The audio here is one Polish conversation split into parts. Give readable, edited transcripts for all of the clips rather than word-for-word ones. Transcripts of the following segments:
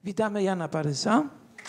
Witamy Jana Parysa.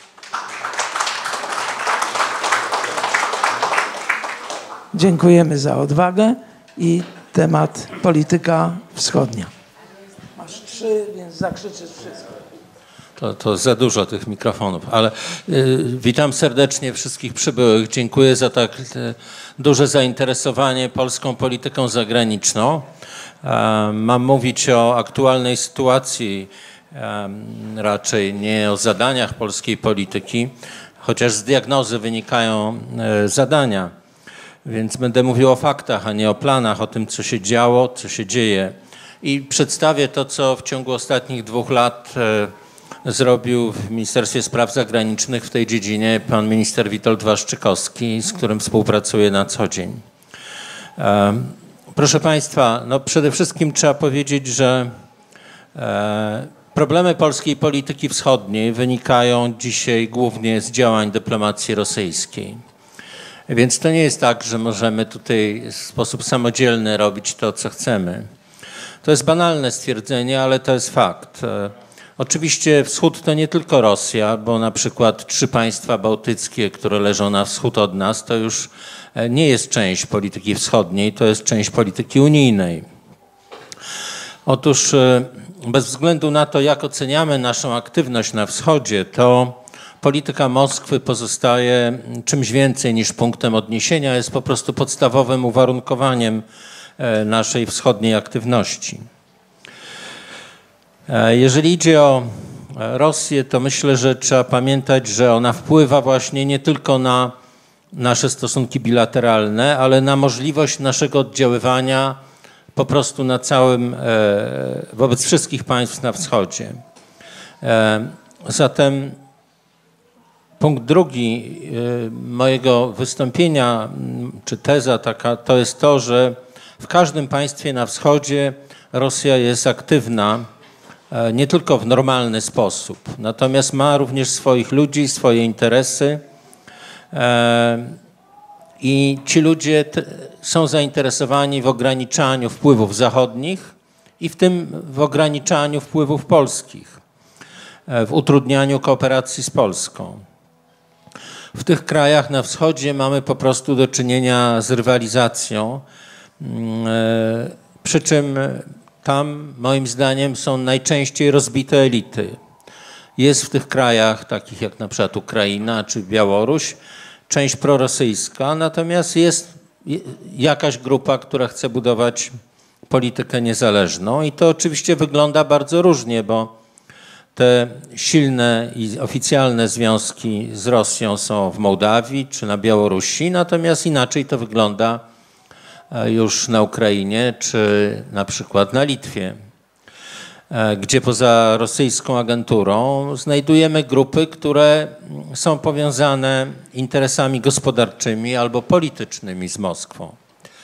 Dziękujemy za odwagę i temat polityka wschodnia. Masz 3, więc zakrzyczysz wszystko. To za dużo tych mikrofonów, ale witam serdecznie wszystkich przybyłych. Dziękuję za tak duże zainteresowanie polską polityką zagraniczną. Mam mówić o aktualnej sytuacji, raczej nie o zadaniach polskiej polityki, chociaż z diagnozy wynikają zadania. Więc będę mówił o faktach, a nie o planach, o tym, co się działo, co się dzieje. I przedstawię to, co w ciągu ostatnich 2 lat zrobił w Ministerstwie Spraw Zagranicznych w tej dziedzinie pan minister Witold Waszczykowski, z którym współpracuję na co dzień. Proszę Państwa, no przede wszystkim trzeba powiedzieć, że problemy polskiej polityki wschodniej wynikają dzisiaj głównie z działań dyplomacji rosyjskiej. Więc to nie jest tak, że możemy tutaj w sposób samodzielny robić to, co chcemy. To jest banalne stwierdzenie, ale to jest fakt. Oczywiście wschód to nie tylko Rosja, bo na przykład 3 państwa bałtyckie, które leżą na wschód od nas, to już nie jest część polityki wschodniej, to jest część polityki unijnej. Otóż bez względu na to, jak oceniamy naszą aktywność na wschodzie, to polityka Moskwy pozostaje czymś więcej niż punktem odniesienia, jest po prostu podstawowym uwarunkowaniem naszej wschodniej aktywności. Jeżeli idzie o Rosję, to myślę, że trzeba pamiętać, że ona wpływa właśnie nie tylko na nasze stosunki bilateralne, ale na możliwość naszego oddziaływania po prostu na całym, wobec wszystkich państw na wschodzie. Zatem punkt drugi mojego wystąpienia, czy teza taka, to jest to, że w każdym państwie na wschodzie Rosja jest aktywna nie tylko w normalny sposób, natomiast ma również swoich ludzi, swoje interesy i ci ludzie są zainteresowani w ograniczaniu wpływów zachodnich i w tym w ograniczaniu wpływów polskich, w utrudnianiu kooperacji z Polską. W tych krajach na wschodzie mamy po prostu do czynienia z rywalizacją, przy czym tam moim zdaniem są najczęściej rozbite elity. Jest w tych krajach, takich jak na przykład Ukraina czy Białoruś, część prorosyjska, natomiast jest jakaś grupa, która chce budować politykę niezależną i to oczywiście wygląda bardzo różnie, bo te silne i oficjalne związki z Rosją są w Mołdawii czy na Białorusi, natomiast inaczej to wygląda już na Ukrainie czy na przykład na Litwie, gdzie poza rosyjską agenturą znajdujemy grupy, które są powiązane interesami gospodarczymi albo politycznymi z Moskwą.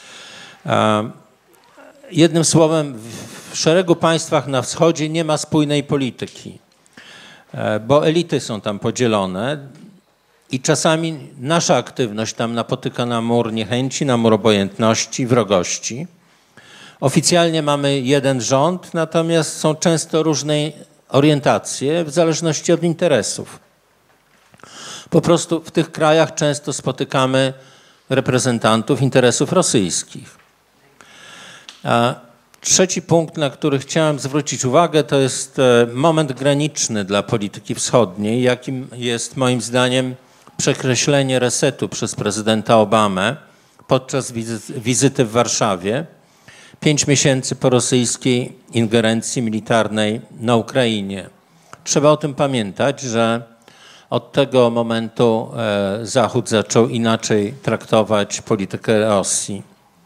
Jednym słowem, w szeregu państwach na wschodzie nie ma spójnej polityki, bo elity są tam podzielone i czasami nasza aktywność tam napotyka na mur niechęci, na mur obojętności, wrogości. Oficjalnie mamy jeden rząd, natomiast są często różne orientacje w zależności od interesów. Po prostu w tych krajach często spotykamy reprezentantów interesów rosyjskich. Trzeci punkt, na który chciałem zwrócić uwagę, to jest moment graniczny dla polityki wschodniej, jakim jest moim zdaniem przekreślenie resetu przez prezydenta Obamę podczas wizyty w Warszawie, 5 miesięcy po rosyjskiej ingerencji militarnej na Ukrainie. Trzeba o tym pamiętać, że od tego momentu Zachód zaczął inaczej traktować politykę Rosji.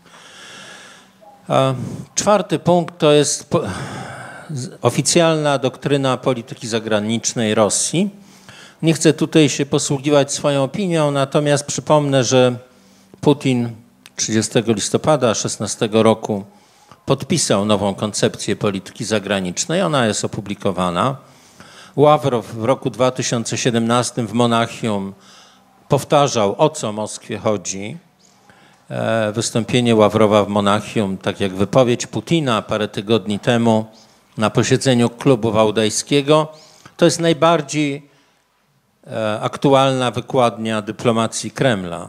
Czwarty punkt to jest oficjalna doktryna polityki zagranicznej Rosji. Nie chcę tutaj się posługiwać swoją opinią, natomiast przypomnę, że Putin 30 listopada 2016 roku podpisał nową koncepcję polityki zagranicznej. Ona jest opublikowana. Ławrow w roku 2017 w Monachium powtarzał, o co Moskwie chodzi. Wystąpienie Ławrowa w Monachium, tak jak wypowiedź Putina parę tygodni temu na posiedzeniu klubu wałdajskiego, To jest najbardziej aktualna wykładnia dyplomacji Kremla.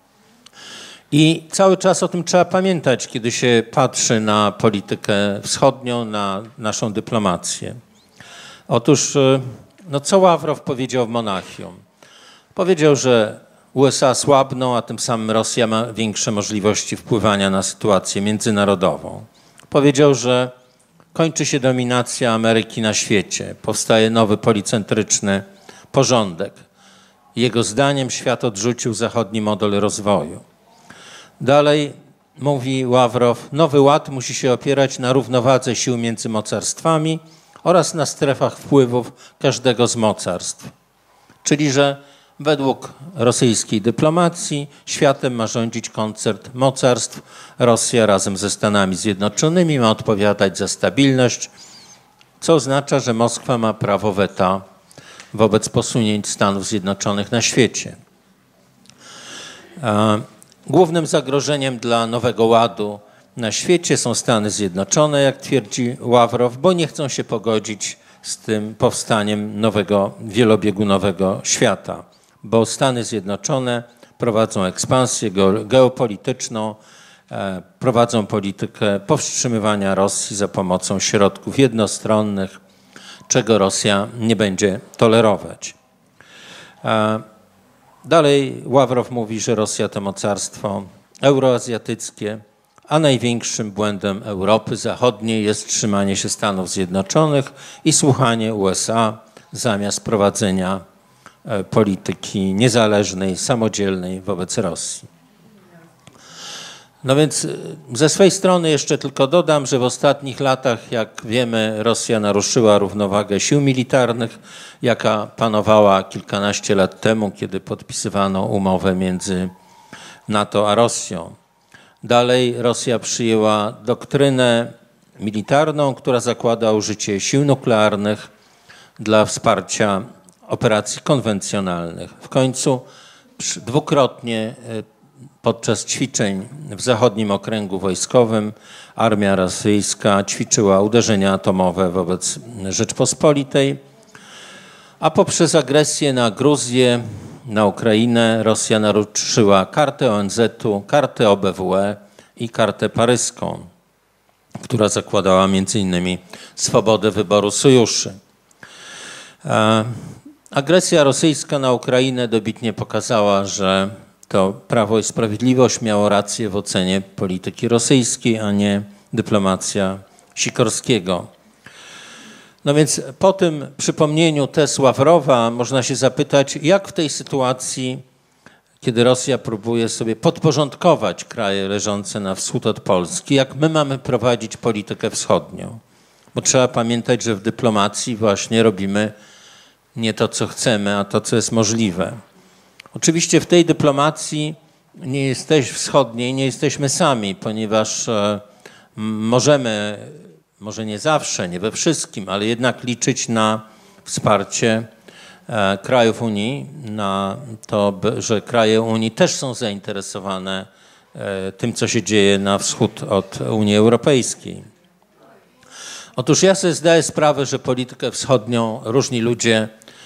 I cały czas o tym trzeba pamiętać, kiedy się patrzy na politykę wschodnią, na naszą dyplomację. Otóż, no co Ławrow powiedział w Monachium? Powiedział, że USA słabną, a tym samym Rosja ma większe możliwości wpływania na sytuację międzynarodową. Powiedział, że kończy się dominacja Ameryki na świecie, powstaje nowy policentryczny porządek. Jego zdaniem świat odrzucił zachodni model rozwoju. Dalej mówi Ławrow, nowy ład musi się opierać na równowadze sił między mocarstwami oraz na strefach wpływów każdego z mocarstw. Czyli, że według rosyjskiej dyplomacji światem ma rządzić koncert mocarstw. Rosja razem ze Stanami Zjednoczonymi ma odpowiadać za stabilność, co oznacza, że Moskwa ma prawo weta wobec posunięć Stanów Zjednoczonych na świecie. Głównym zagrożeniem dla nowego ładu na świecie są Stany Zjednoczone, jak twierdzi Ławrow, bo nie chcą się pogodzić z tym powstaniem nowego, wielobiegunowego świata, bo Stany Zjednoczone prowadzą ekspansję geopolityczną, prowadzą politykę powstrzymywania Rosji za pomocą środków jednostronnych, czego Rosja nie będzie tolerować. Dalej Ławrow mówi, że Rosja to mocarstwo euroazjatyckie, a największym błędem Europy Zachodniej jest trzymanie się Stanów Zjednoczonych i słuchanie USA zamiast prowadzenia polityki niezależnej, samodzielnej wobec Rosji. No więc ze swej strony jeszcze tylko dodam, że w ostatnich latach, jak wiemy, Rosja naruszyła równowagę sił militarnych, jaka panowała kilkanaście lat temu, kiedy podpisywano umowę między NATO a Rosją. Dalej Rosja przyjęła doktrynę militarną, która zakłada użycie sił nuklearnych dla wsparcia operacji konwencjonalnych. W końcu dwukrotnie podczas ćwiczeń w zachodnim okręgu wojskowym armia rosyjska ćwiczyła uderzenia atomowe wobec Rzeczpospolitej, a poprzez agresję na Gruzję, na Ukrainę Rosja naruszyła kartę ONZ-u, kartę OBWE i kartę paryską, która zakładała m.in. swobodę wyboru sojuszy. Agresja rosyjska na Ukrainę dobitnie pokazała, że to Prawo i Sprawiedliwość miało rację w ocenie polityki rosyjskiej, a nie dyplomacja Sikorskiego. No więc po tym przypomnieniu tez Ławrowa można się zapytać, jak w tej sytuacji, kiedy Rosja próbuje sobie podporządkować kraje leżące na wschód od Polski, jak my mamy prowadzić politykę wschodnią. Bo trzeba pamiętać, że w dyplomacji właśnie robimy nie to, co chcemy, a to, co jest możliwe. Oczywiście w tej dyplomacji wschodniej nie jesteśmy sami, ponieważ możemy, może nie zawsze, nie we wszystkim, ale jednak liczyć na wsparcie krajów Unii, na to, że kraje Unii też są zainteresowane tym, co się dzieje na wschód od Unii Europejskiej. Otóż ja sobie zdaję sprawę, że politykę wschodnią różni ludzie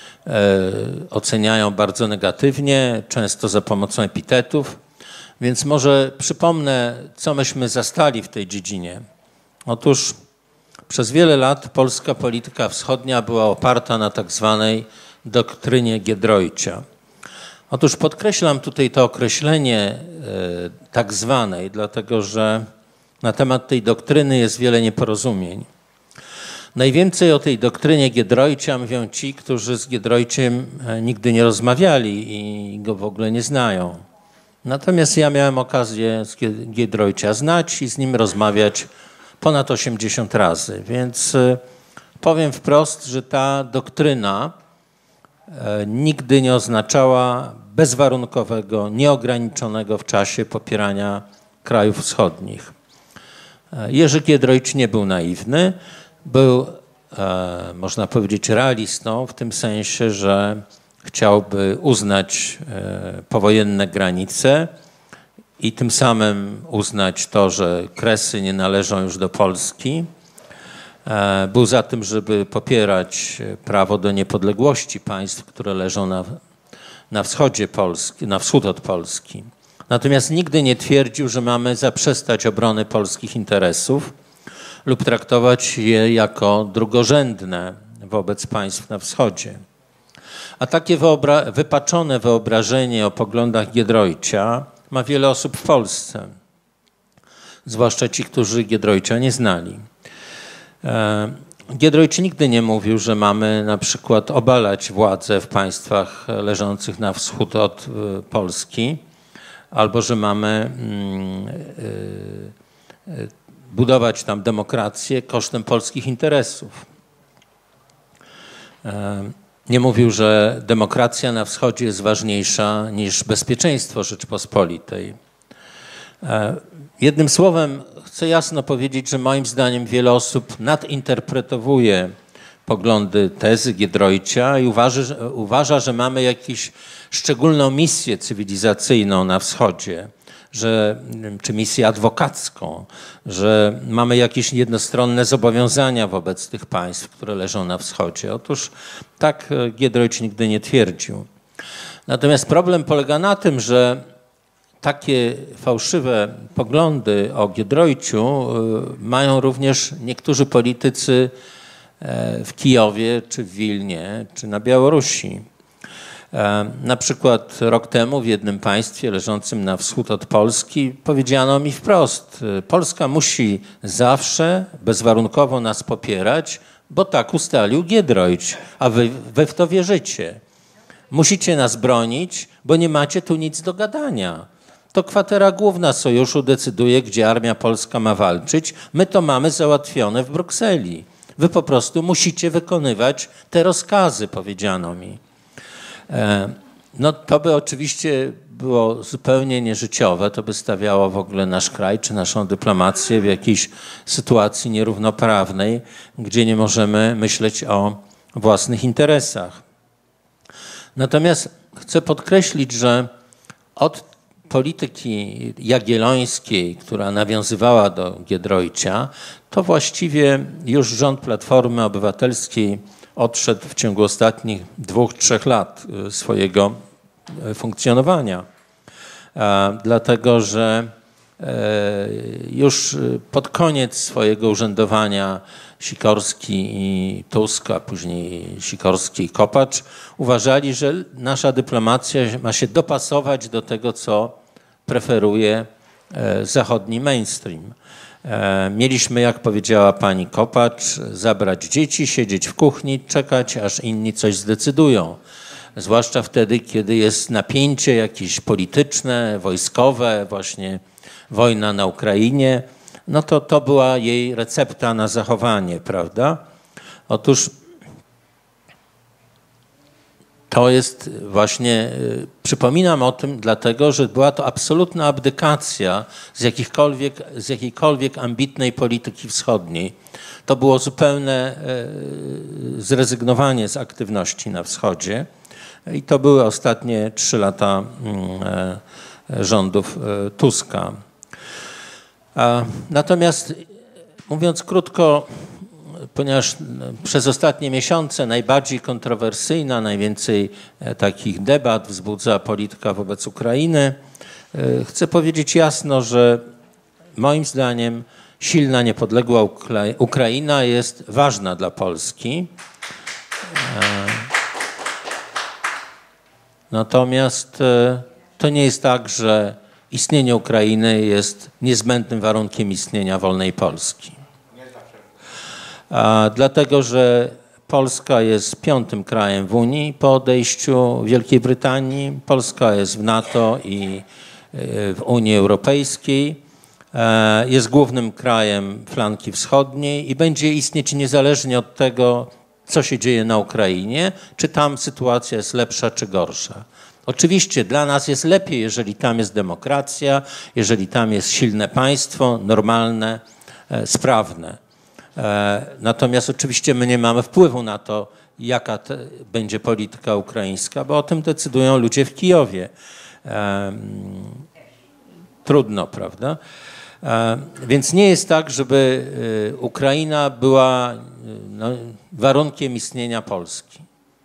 oceniają bardzo negatywnie, często za pomocą epitetów, więc może przypomnę, co myśmy zastali w tej dziedzinie. Otóż przez wiele lat polska polityka wschodnia była oparta na tak zwanej doktrynie Giedroycia. Otóż podkreślam tutaj to określenie tak zwanej, dlatego że na temat tej doktryny jest wiele nieporozumień. Najwięcej o tej doktrynie Giedroycia mówią ci, którzy z Giedroyciem nigdy nie rozmawiali i go w ogóle nie znają. Natomiast ja miałem okazję Giedroycia znać i z nim rozmawiać ponad 80 razy, więc powiem wprost, że ta doktryna nigdy nie oznaczała bezwarunkowego, nieograniczonego w czasie popierania krajów wschodnich. Jerzy Giedroyć nie był naiwny, był, można powiedzieć, realistą w tym sensie, że chciałby uznać powojenne granice i tym samym uznać to, że Kresy nie należą już do Polski. Był za tym, żeby popierać prawo do niepodległości państw, które leżą na wschodzie Polski, na wschód od Polski. Natomiast nigdy nie twierdził, że mamy zaprzestać obrony polskich interesów lub traktować je jako drugorzędne wobec państw na wschodzie. A takie wypaczone wyobrażenie o poglądach Giedroycia ma wiele osób w Polsce, zwłaszcza ci, którzy Giedroycia nie znali. Giedroyć nigdy nie mówił, że mamy na przykład obalać władzę w państwach leżących na wschód od Polski, albo że mamy budować tam demokrację kosztem polskich interesów. Nie mówił, że demokracja na wschodzie jest ważniejsza niż bezpieczeństwo Rzeczypospolitej. Jednym słowem chcę jasno powiedzieć, że moim zdaniem wiele osób nadinterpretowuje poglądy, tezy Giedroycia i uważa, że mamy jakąś szczególną misję cywilizacyjną na wschodzie, czy misję adwokacką, że mamy jakieś jednostronne zobowiązania wobec tych państw, które leżą na wschodzie. Otóż tak Giedroyć nigdy nie twierdził. Natomiast problem polega na tym, że takie fałszywe poglądy o Giedroyciu mają również niektórzy politycy w Kijowie, czy w Wilnie, czy na Białorusi. Na przykład rok temu w jednym państwie leżącym na wschód od Polski powiedziano mi wprost: Polska musi zawsze bezwarunkowo nas popierać, bo tak ustalił Giedroyć, a wy w to wierzycie. Musicie nas bronić, bo nie macie tu nic do gadania. To kwatera główna sojuszu decyduje, gdzie armia polska ma walczyć. My to mamy załatwione w Brukseli. Wy po prostu musicie wykonywać te rozkazy, powiedziano mi. No to by oczywiście było zupełnie nieżyciowe, to by stawiało w ogóle nasz kraj czy naszą dyplomację w jakiejś sytuacji nierównoprawnej, gdzie nie możemy myśleć o własnych interesach. Natomiast chcę podkreślić, że od polityki jagiellońskiej, która nawiązywała do Giedroycia, to właściwie już rząd Platformy Obywatelskiej odszedł w ciągu ostatnich 2-3 lat swojego funkcjonowania. Dlatego, że już pod koniec swojego urzędowania Sikorski i Tusk, a później Sikorski i Kopacz uważali, że nasza dyplomacja ma się dopasować do tego, co preferuje zachodni mainstream. Mieliśmy, jak powiedziała pani Kopacz, zabrać dzieci, siedzieć w kuchni, czekać, aż inni coś zdecydują. Zwłaszcza wtedy, kiedy jest napięcie jakieś polityczne, wojskowe, właśnie wojna na Ukrainie, no to była jej recepta na zachowanie, prawda? Otóż to jest właśnie, przypominam o tym dlatego, że była to absolutna abdykacja z jakiejkolwiek ambitnej polityki wschodniej. To było zupełne zrezygnowanie z aktywności na wschodzie i to były ostatnie 3 lata rządów Tuska. Natomiast mówiąc krótko, ponieważ przez ostatnie miesiące najbardziej kontrowersyjna, najwięcej takich debat wzbudza polityka wobec Ukrainy, chcę powiedzieć jasno, że moim zdaniem silna, niepodległa Ukraina jest ważna dla Polski. Natomiast to nie jest tak, że istnienie Ukrainy jest niezbędnym warunkiem istnienia wolnej Polski. Dlatego, że Polska jest 5. krajem w Unii po odejściu Wielkiej Brytanii. Polska jest w NATO i w Unii Europejskiej. Jest głównym krajem flanki wschodniej i będzie istnieć niezależnie od tego, co się dzieje na Ukrainie, czy tam sytuacja jest lepsza czy gorsza. Oczywiście dla nas jest lepiej, jeżeli tam jest demokracja, jeżeli tam jest silne państwo, normalne, sprawne. Natomiast oczywiście my nie mamy wpływu na to, jaka będzie polityka ukraińska, bo o tym decydują ludzie w Kijowie. Trudno, prawda? Więc nie jest tak, żeby Ukraina była warunkiem istnienia Polski.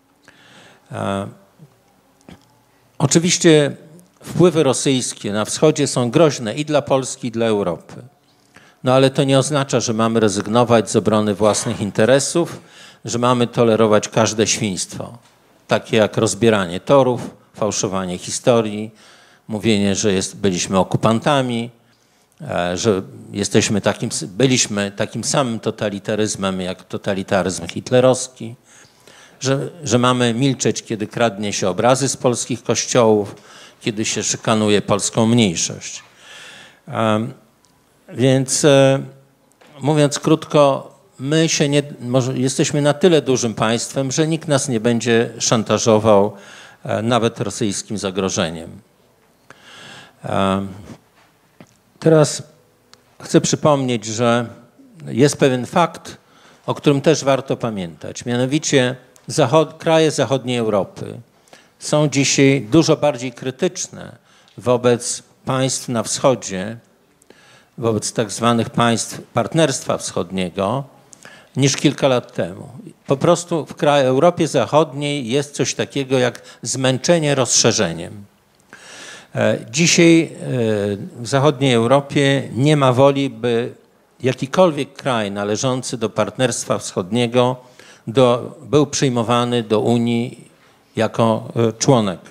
Oczywiście wpływy rosyjskie na wschodzie są groźne i dla Polski, i dla Europy. No ale to nie oznacza, że mamy rezygnować z obrony własnych interesów, że mamy tolerować każde świństwo, takie jak rozbieranie torów, fałszowanie historii, mówienie, że byliśmy okupantami, że byliśmy takim samym totalitaryzmem jak totalitaryzm hitlerowski, że mamy milczeć, kiedy kradnie się obrazy z polskich kościołów, kiedy się szykanuje polską mniejszość. Więc mówiąc krótko, jesteśmy na tyle dużym państwem, że nikt nas nie będzie szantażował nawet rosyjskim zagrożeniem. Teraz chcę przypomnieć, że jest pewien fakt, o którym też warto pamiętać. Mianowicie kraje zachodniej Europy są dzisiaj dużo bardziej krytyczne wobec państw na wschodzie, wobec tak zwanych państw Partnerstwa Wschodniego, niż kilka lat temu. Po prostu w Europie Zachodniej jest coś takiego jak zmęczenie rozszerzeniem. Dzisiaj w zachodniej Europie nie ma woli, by jakikolwiek kraj należący do Partnerstwa Wschodniego był przyjmowany do Unii jako członek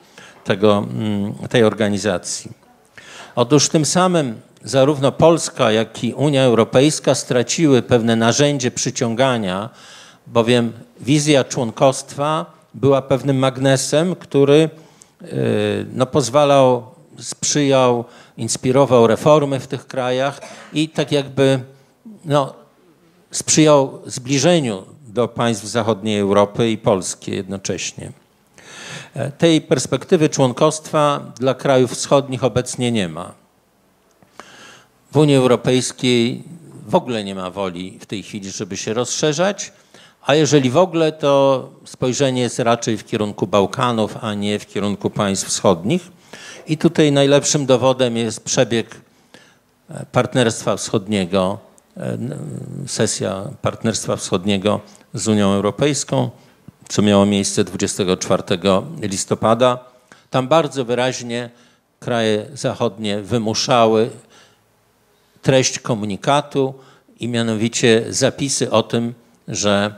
tej organizacji. Otóż tym samym zarówno Polska, jak i Unia Europejska straciły pewne narzędzie przyciągania, bowiem wizja członkostwa była pewnym magnesem, który sprzyjał, inspirował reformy w tych krajach i tak jakby sprzyjał zbliżeniu do państw zachodniej Europy i Polski jednocześnie. Tej perspektywy członkostwa dla krajów wschodnich obecnie nie ma. W Unii Europejskiej w ogóle nie ma woli w tej chwili, żeby się rozszerzać, a jeżeli w ogóle, to spojrzenie jest raczej w kierunku Bałkanów, a nie w kierunku państw wschodnich. I tutaj najlepszym dowodem jest przebieg Partnerstwa Wschodniego, sesja Partnerstwa Wschodniego z Unią Europejską, co miało miejsce 24 listopada. Tam bardzo wyraźnie kraje zachodnie wymuszały treść komunikatu i mianowicie zapisy o tym, że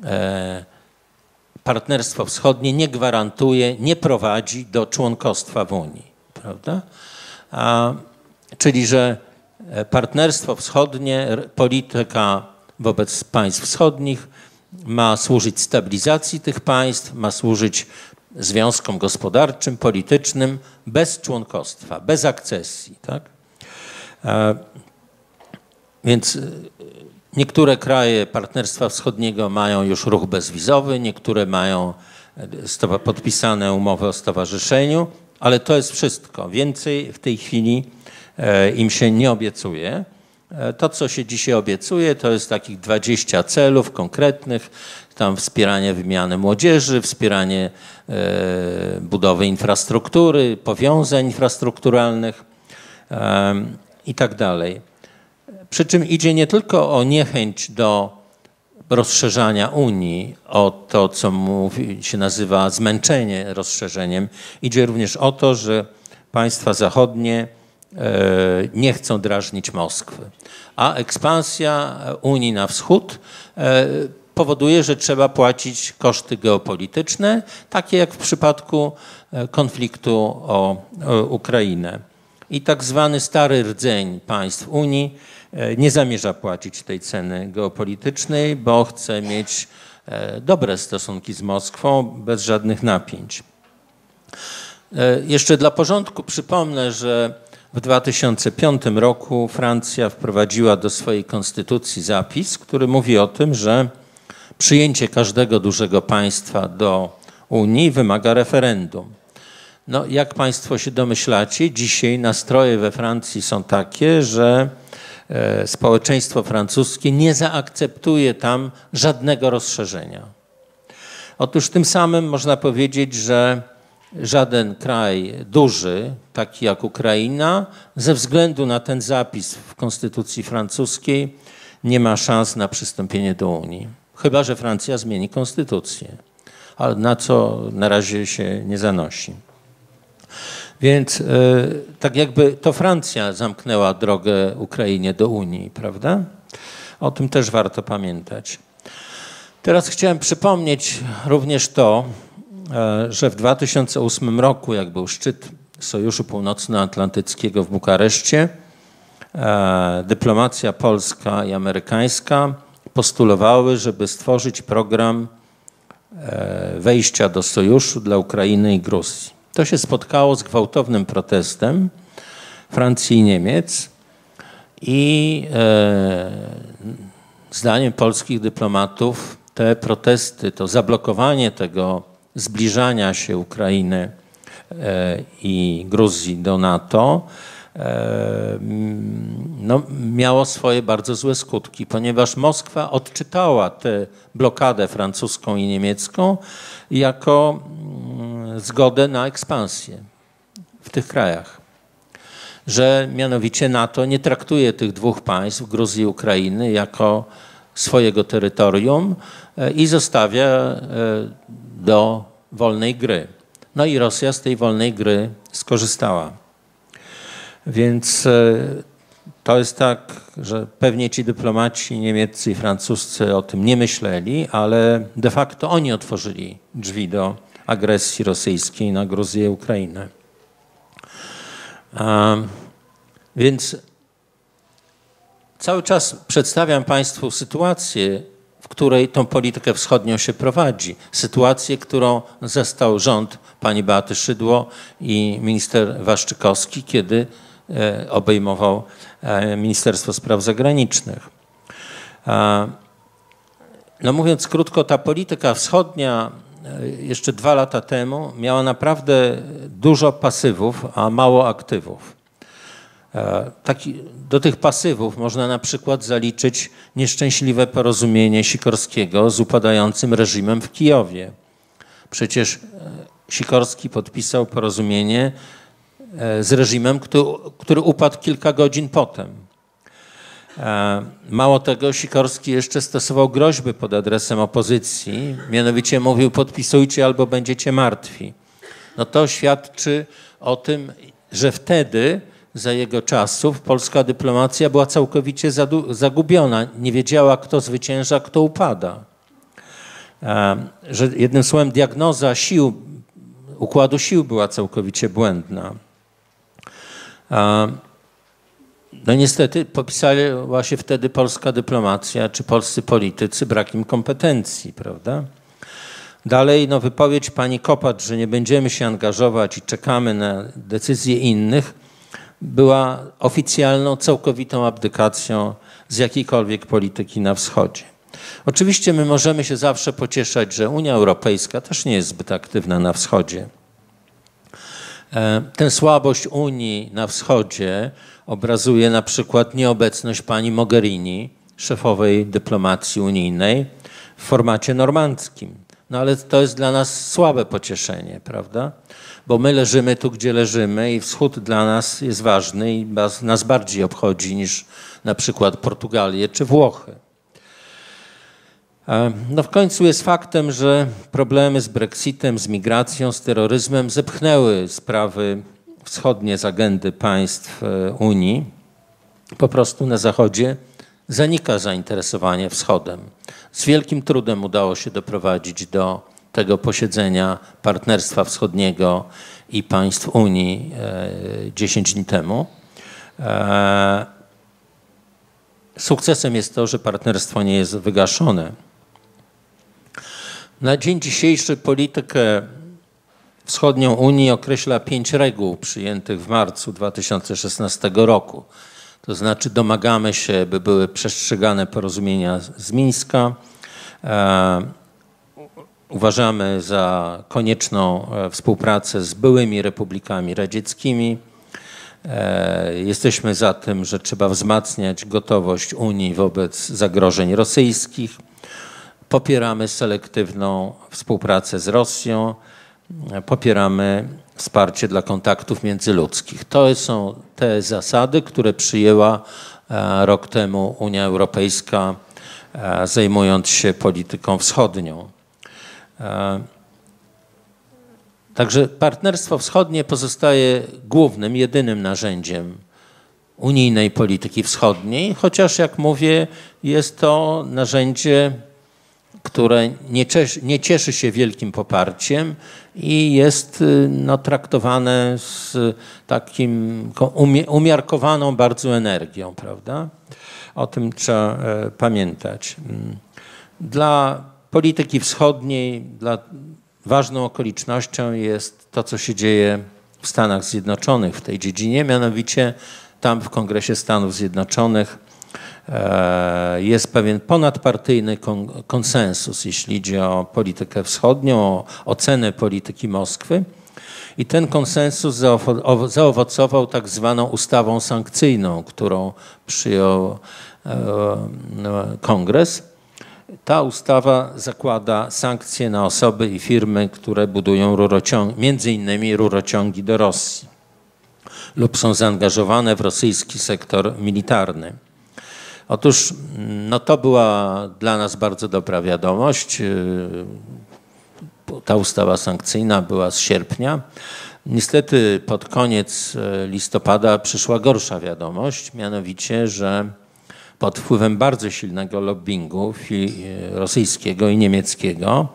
Partnerstwo Wschodnie nie gwarantuje, nie prowadzi do członkostwa w Unii, prawda? Czyli, że Partnerstwo Wschodnie, polityka wobec państw wschodnich ma służyć stabilizacji tych państw, ma służyć związkom gospodarczym, politycznym, bez członkostwa, bez akcesji, tak? Więc niektóre kraje Partnerstwa Wschodniego mają już ruch bezwizowy, niektóre mają podpisane umowy o stowarzyszeniu, ale to jest wszystko. Więcej w tej chwili im się nie obiecuje. To, co się dzisiaj obiecuje, to jest takich 20 celów konkretnych, tam wspieranie wymiany młodzieży, wspieranie budowy infrastruktury, powiązań infrastrukturalnych i tak dalej. Przy czym idzie nie tylko o niechęć do rozszerzania Unii, o to, co się nazywa zmęczenie rozszerzeniem. Idzie również o to, że państwa zachodnie nie chcą drażnić Moskwy. A ekspansja Unii na wschód powoduje, że trzeba płacić koszty geopolityczne, takie jak w przypadku konfliktu o Ukrainę. I tak zwany stary rdzeń państw Unii nie zamierza płacić tej ceny geopolitycznej, bo chce mieć dobre stosunki z Moskwą bez żadnych napięć. Jeszcze dla porządku przypomnę, że w 2005 roku Francja wprowadziła do swojej konstytucji zapis, który mówi o tym, że przyjęcie każdego dużego państwa do Unii wymaga referendum. No, jak państwo się domyślacie, dzisiaj nastroje we Francji są takie, że społeczeństwo francuskie nie zaakceptuje tam żadnego rozszerzenia. Otóż tym samym można powiedzieć, że żaden kraj duży, taki jak Ukraina, ze względu na ten zapis w konstytucji francuskiej nie ma szans na przystąpienie do Unii. Chyba że Francja zmieni konstytucję, ale na co na razie się nie zanosi. Więc tak jakby to Francja zamknęła drogę Ukrainie do Unii, prawda? O tym też warto pamiętać. Teraz chciałem przypomnieć również to, że w 2008 roku, jak był szczyt Sojuszu Północnoatlantyckiego w Bukareszcie, dyplomacja polska i amerykańska postulowały, żeby stworzyć program wejścia do sojuszu dla Ukrainy i Gruzji. To się spotkało z gwałtownym protestem Francji i Niemiec i zdaniem polskich dyplomatów te protesty, to zablokowanie tego zbliżania się Ukrainy i Gruzji do NATO miało swoje bardzo złe skutki, ponieważ Moskwa odczytała tę blokadę francuską i niemiecką jako zgodę na ekspansję w tych krajach. Że mianowicie NATO nie traktuje tych dwóch państw, Gruzji i Ukrainy, jako swojego terytorium i zostawia do wolnej gry. No i Rosja z tej wolnej gry skorzystała. Więc to jest tak, że pewnie ci dyplomaci niemieccy i francuscy o tym nie myśleli, ale de facto oni otworzyli drzwi do agresji rosyjskiej na Gruzję i Ukrainę. Więc cały czas przedstawiam Państwu sytuację, w której tą politykę wschodnią się prowadzi. Sytuację, którą zastał rząd pani Beaty Szydło i minister Waszczykowski, kiedy obejmował Ministerstwo Spraw Zagranicznych. No mówiąc krótko, ta polityka wschodnia jeszcze 2 lata temu miała naprawdę dużo pasywów, a mało aktywów. Do tych pasywów można na przykład zaliczyć nieszczęśliwe porozumienie Sikorskiego z upadającym reżimem w Kijowie. Przecież Sikorski podpisał porozumienie z reżimem, który upadł kilka godzin potem. Mało tego, Sikorski jeszcze stosował groźby pod adresem opozycji, mianowicie mówił: podpisujcie albo będziecie martwi. No to świadczy o tym, że wtedy, za jego czasów, polska dyplomacja była całkowicie zagubiona. Nie wiedziała, kto zwycięża, kto upada. Że jednym słowem diagnoza sił, układu sił była całkowicie błędna. No niestety popisała się wtedy polska dyplomacja czy polscy politycy brakiem kompetencji, prawda? Dalej wypowiedź pani Kopacz, że nie będziemy się angażować i czekamy na decyzje innych, była oficjalną, całkowitą abdykacją z jakiejkolwiek polityki na wschodzie. Oczywiście my możemy się zawsze pocieszać, że Unia Europejska też nie jest zbyt aktywna na wschodzie. Tę słabość Unii na wschodzie obrazuje na przykład nieobecność pani Mogherini, szefowej dyplomacji unijnej, w formacie normandzkim. No ale to jest dla nas słabe pocieszenie, prawda? Bo my leżymy tu, gdzie leżymy i wschód dla nas jest ważny i nas bardziej obchodzi niż na przykład Portugalię czy Włochy. No w końcu jest faktem, że problemy z Brexitem, z migracją, z terroryzmem zepchnęły sprawy wschodnie z agendy państw Unii. Po prostu na Zachodzie zanika zainteresowanie wschodem. Z wielkim trudem udało się doprowadzić do tego posiedzenia Partnerstwa Wschodniego i państw Unii 10 dni temu. Sukcesem jest to, że partnerstwo nie jest wygaszone. Na dzień dzisiejszy politykę wschodnią Unii określa 5 reguł przyjętych w marcu 2016 roku. To znaczy domagamy się, by były przestrzegane porozumienia z Mińska. Uważamy za konieczną współpracę z byłymi republikami radzieckimi. Jesteśmy za tym, że trzeba wzmacniać gotowość Unii wobec zagrożeń rosyjskich. Popieramy selektywną współpracę z Rosją. popieramy wsparcie dla kontaktów międzyludzkich. To są te zasady, które przyjęła rok temu Unia Europejska, zajmując się polityką wschodnią. Także Partnerstwo Wschodnie pozostaje głównym, jedynym narzędziem unijnej polityki wschodniej, chociaż jak mówię, jest to narzędzie, które nie cieszy się wielkim poparciem i jest traktowane z takim umiarkowaną bardzo energią, prawda? O tym trzeba pamiętać. Dla polityki wschodniej, ważną okolicznością jest to, co się dzieje w Stanach Zjednoczonych w tej dziedzinie, mianowicie tam w Kongresie Stanów Zjednoczonych jest pewien ponadpartyjny konsensus, jeśli idzie o politykę wschodnią, o ocenę polityki Moskwy. I ten konsensus zaowocował tak zwaną ustawą sankcyjną, którą przyjął Kongres. Ta ustawa zakłada sankcje na osoby i firmy, które budują między innymi rurociągi do Rosji lub są zaangażowane w rosyjski sektor militarny. Otóż to była dla nas bardzo dobra wiadomość. Ta ustawa sankcyjna była z sierpnia. Niestety pod koniec listopada przyszła gorsza wiadomość, mianowicie, że pod wpływem bardzo silnego lobbingu rosyjskiego i niemieckiego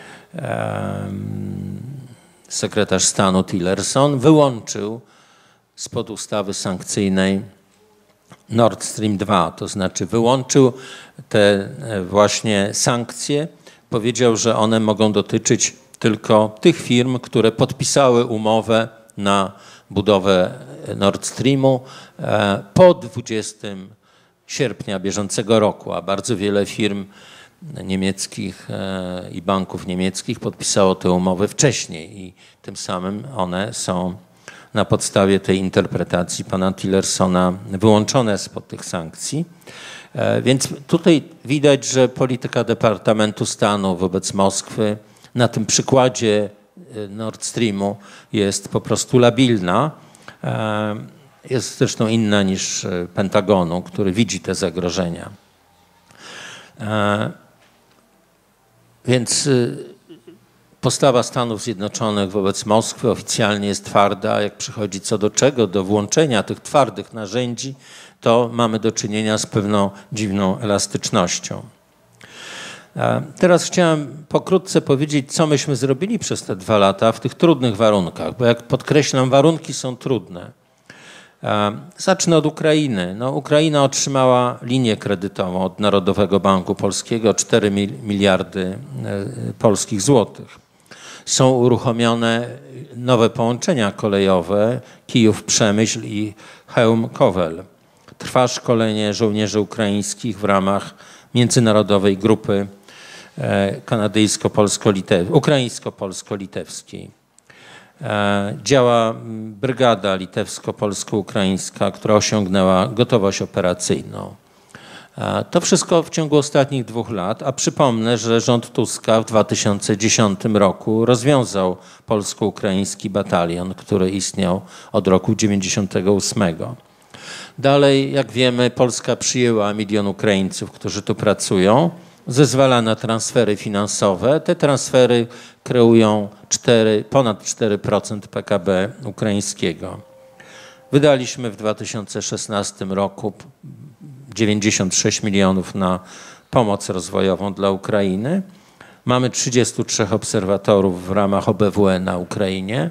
sekretarz stanu Tillerson wyłączył spod ustawy sankcyjnej Nord Stream 2, to znaczy wyłączył te właśnie sankcje, powiedział, że one mogą dotyczyć tylko tych firm, które podpisały umowę na budowę Nord Streamu po 20 sierpnia bieżącego roku, a bardzo wiele firm niemieckich i banków niemieckich podpisało te umowy wcześniej i tym samym one są na podstawie tej interpretacji pana Tillersona wyłączone spod tych sankcji. Więc tutaj widać, że polityka Departamentu Stanu wobec Moskwy na tym przykładzie Nord Streamu jest po prostu labilna. Jest zresztą inna niż Pentagonu, który widzi te zagrożenia. Więc postawa Stanów Zjednoczonych wobec Moskwy oficjalnie jest twarda, a jak przychodzi co do czego, do włączenia tych twardych narzędzi, to mamy do czynienia z pewną dziwną elastycznością. Teraz chciałem pokrótce powiedzieć, co myśmy zrobili przez te 2 lata w tych trudnych warunkach, bo jak podkreślam, warunki są trudne. Zacznę od Ukrainy. Ukraina otrzymała linię kredytową od Narodowego Banku Polskiego 4 miliardy polskich złotych. Są uruchomione nowe połączenia kolejowe Kijów-Przemyśl i Chełm-Kowel. Trwa szkolenie żołnierzy ukraińskich w ramach międzynarodowej grupy ukraińsko-polsko-litewskiej. Działa brygada litewsko-polsko-ukraińska, która osiągnęła gotowość operacyjną. To wszystko w ciągu ostatnich 2 lat, a przypomnę, że rząd Tuska w 2010 roku rozwiązał polsko-ukraiński batalion, który istniał od roku 1998. Dalej, jak wiemy, Polska przyjęła 1 milion Ukraińców, którzy tu pracują, zezwala na transfery finansowe. Te transfery kreują ponad 4% PKB ukraińskiego. Wydaliśmy w 2016 roku 96 milionów na pomoc rozwojową dla Ukrainy. Mamy 33 obserwatorów w ramach OBWE na Ukrainie.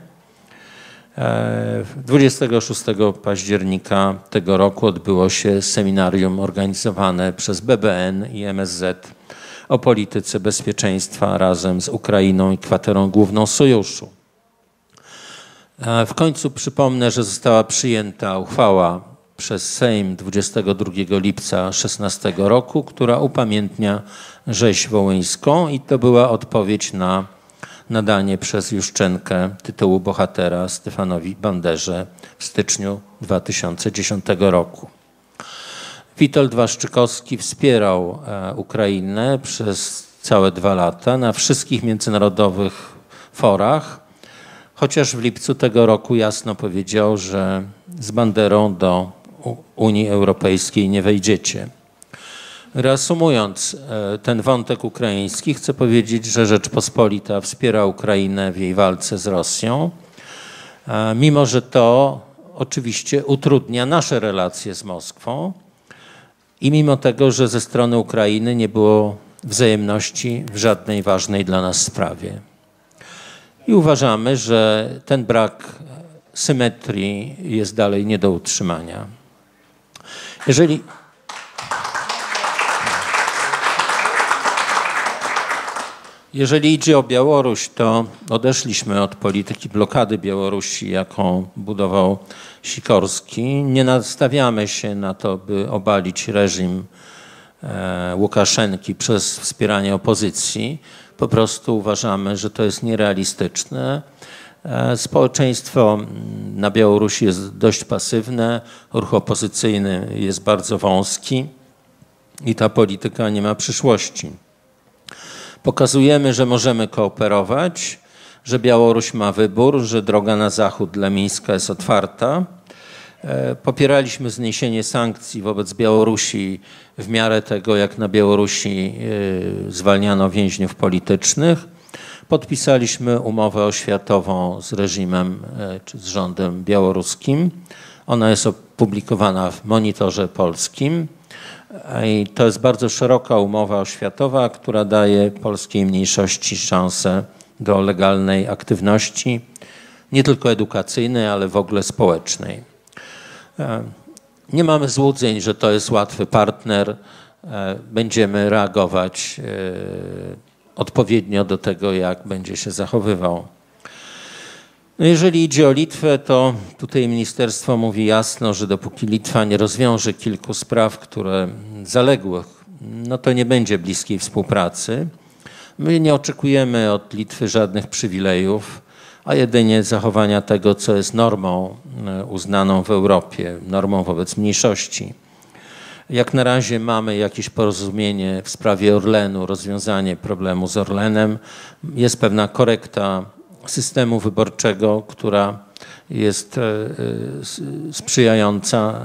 26 października tego roku odbyło się seminarium organizowane przez BBN i MSZ o polityce bezpieczeństwa razem z Ukrainą i kwaterą główną Sojuszu. W końcu przypomnę, że została przyjęta uchwała przez Sejm 22 lipca 2016 roku, która upamiętnia rzeź wołyńską i to była odpowiedź na nadanie przez Juszczenkę tytułu bohatera Stefanowi Banderze w styczniu 2010 roku. Witold Waszczykowski wspierał Ukrainę przez całe 2 lata na wszystkich międzynarodowych forach chociaż w lipcu tego roku jasno powiedział, że z banderą do Unii Europejskiej nie wejdziecie. Reasumując ten wątek ukraiński, chcę powiedzieć, że Rzeczpospolita wspiera Ukrainę w jej walce z Rosją, mimo że to oczywiście utrudnia nasze relacje z Moskwą i mimo tego, że ze strony Ukrainy nie było wzajemności w żadnej ważnej dla nas sprawie. I uważamy, że ten brak symetrii jest dalej nie do utrzymania. Jeżeli idzie o Białoruś, to odeszliśmy od polityki blokady Białorusi, jaką budował Sikorski. Nie nastawiamy się na to, by obalić reżim Łukaszenki przez wspieranie opozycji. Po prostu uważamy, że to jest nierealistyczne. Społeczeństwo na Białorusi jest dość pasywne, ruch opozycyjny jest bardzo wąski i ta polityka nie ma przyszłości. Pokazujemy, że możemy kooperować, że Białoruś ma wybór, że droga na zachód dla Mińska jest otwarta. Popieraliśmy zniesienie sankcji wobec Białorusi w miarę tego, jak na Białorusi zwalniano więźniów politycznych. Podpisaliśmy umowę oświatową z reżimem czy z rządem białoruskim. Ona jest opublikowana w Monitorze Polskim. I to jest bardzo szeroka umowa oświatowa, która daje polskiej mniejszości szansę do legalnej aktywności, nie tylko edukacyjnej, ale w ogóle społecznej. Nie mamy złudzeń, że to jest łatwy partner. Będziemy reagować odpowiednio do tego, jak będzie się zachowywał. No jeżeli idzie o Litwę, to tutaj ministerstwo mówi jasno, że dopóki Litwa nie rozwiąże kilku spraw, które zaległy, no to nie będzie bliskiej współpracy. My nie oczekujemy od Litwy żadnych przywilejów, a jedynie zachowania tego, co jest normą uznaną w Europie, normą wobec mniejszości. Jak na razie mamy jakieś porozumienie w sprawie Orlenu, rozwiązanie problemu z Orlenem. Jest pewna korekta systemu wyborczego, która jest sprzyjająca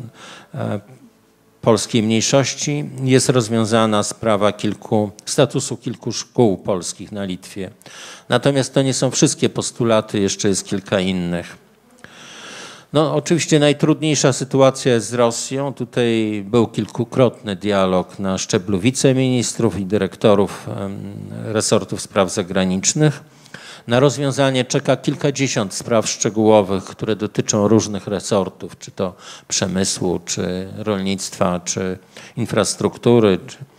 polskiej mniejszości. Jest rozwiązana sprawa statusu kilku szkół polskich na Litwie. Natomiast to nie są wszystkie postulaty, jeszcze jest kilka innych. No, oczywiście najtrudniejsza sytuacja jest z Rosją. Tutaj był kilkukrotny dialog na szczeblu wiceministrów i dyrektorów resortów spraw zagranicznych. Na rozwiązanie czeka kilkadziesiąt spraw szczegółowych, które dotyczą różnych resortów, czy to przemysłu, czy rolnictwa, czy infrastruktury.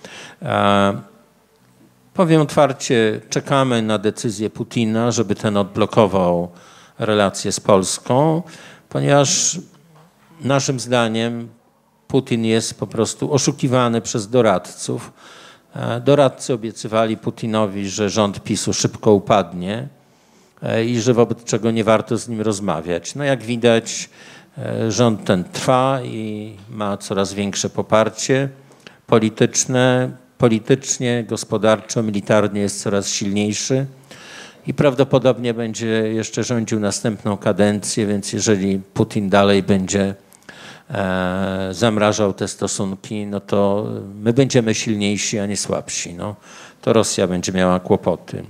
Powiem otwarcie, czekamy na decyzję Putina, żeby ten odblokował relacje z Polską, ponieważ naszym zdaniem Putin jest po prostu oszukiwany przez doradców. Doradcy obiecywali Putinowi, że rząd PiS-u szybko upadnie i że wobec czego nie warto z nim rozmawiać. No jak widać, rząd ten trwa i ma coraz większe poparcie polityczne, politycznie, gospodarczo, militarnie jest coraz silniejszy i prawdopodobnie będzie jeszcze rządził następną kadencję, więc jeżeli Putin dalej będzie zamrażał te stosunki, no to my będziemy silniejsi, a nie słabsi. No, to Rosja będzie miała kłopoty.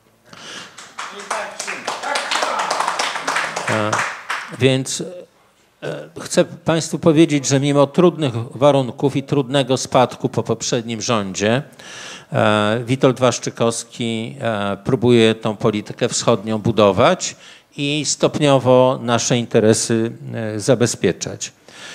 Więc chcę Państwu powiedzieć, że mimo trudnych warunków i trudnego spadku po poprzednim rządzie, Witold Waszczykowski próbuje tą politykę wschodnią budować i stopniowo nasze interesy zabezpieczać.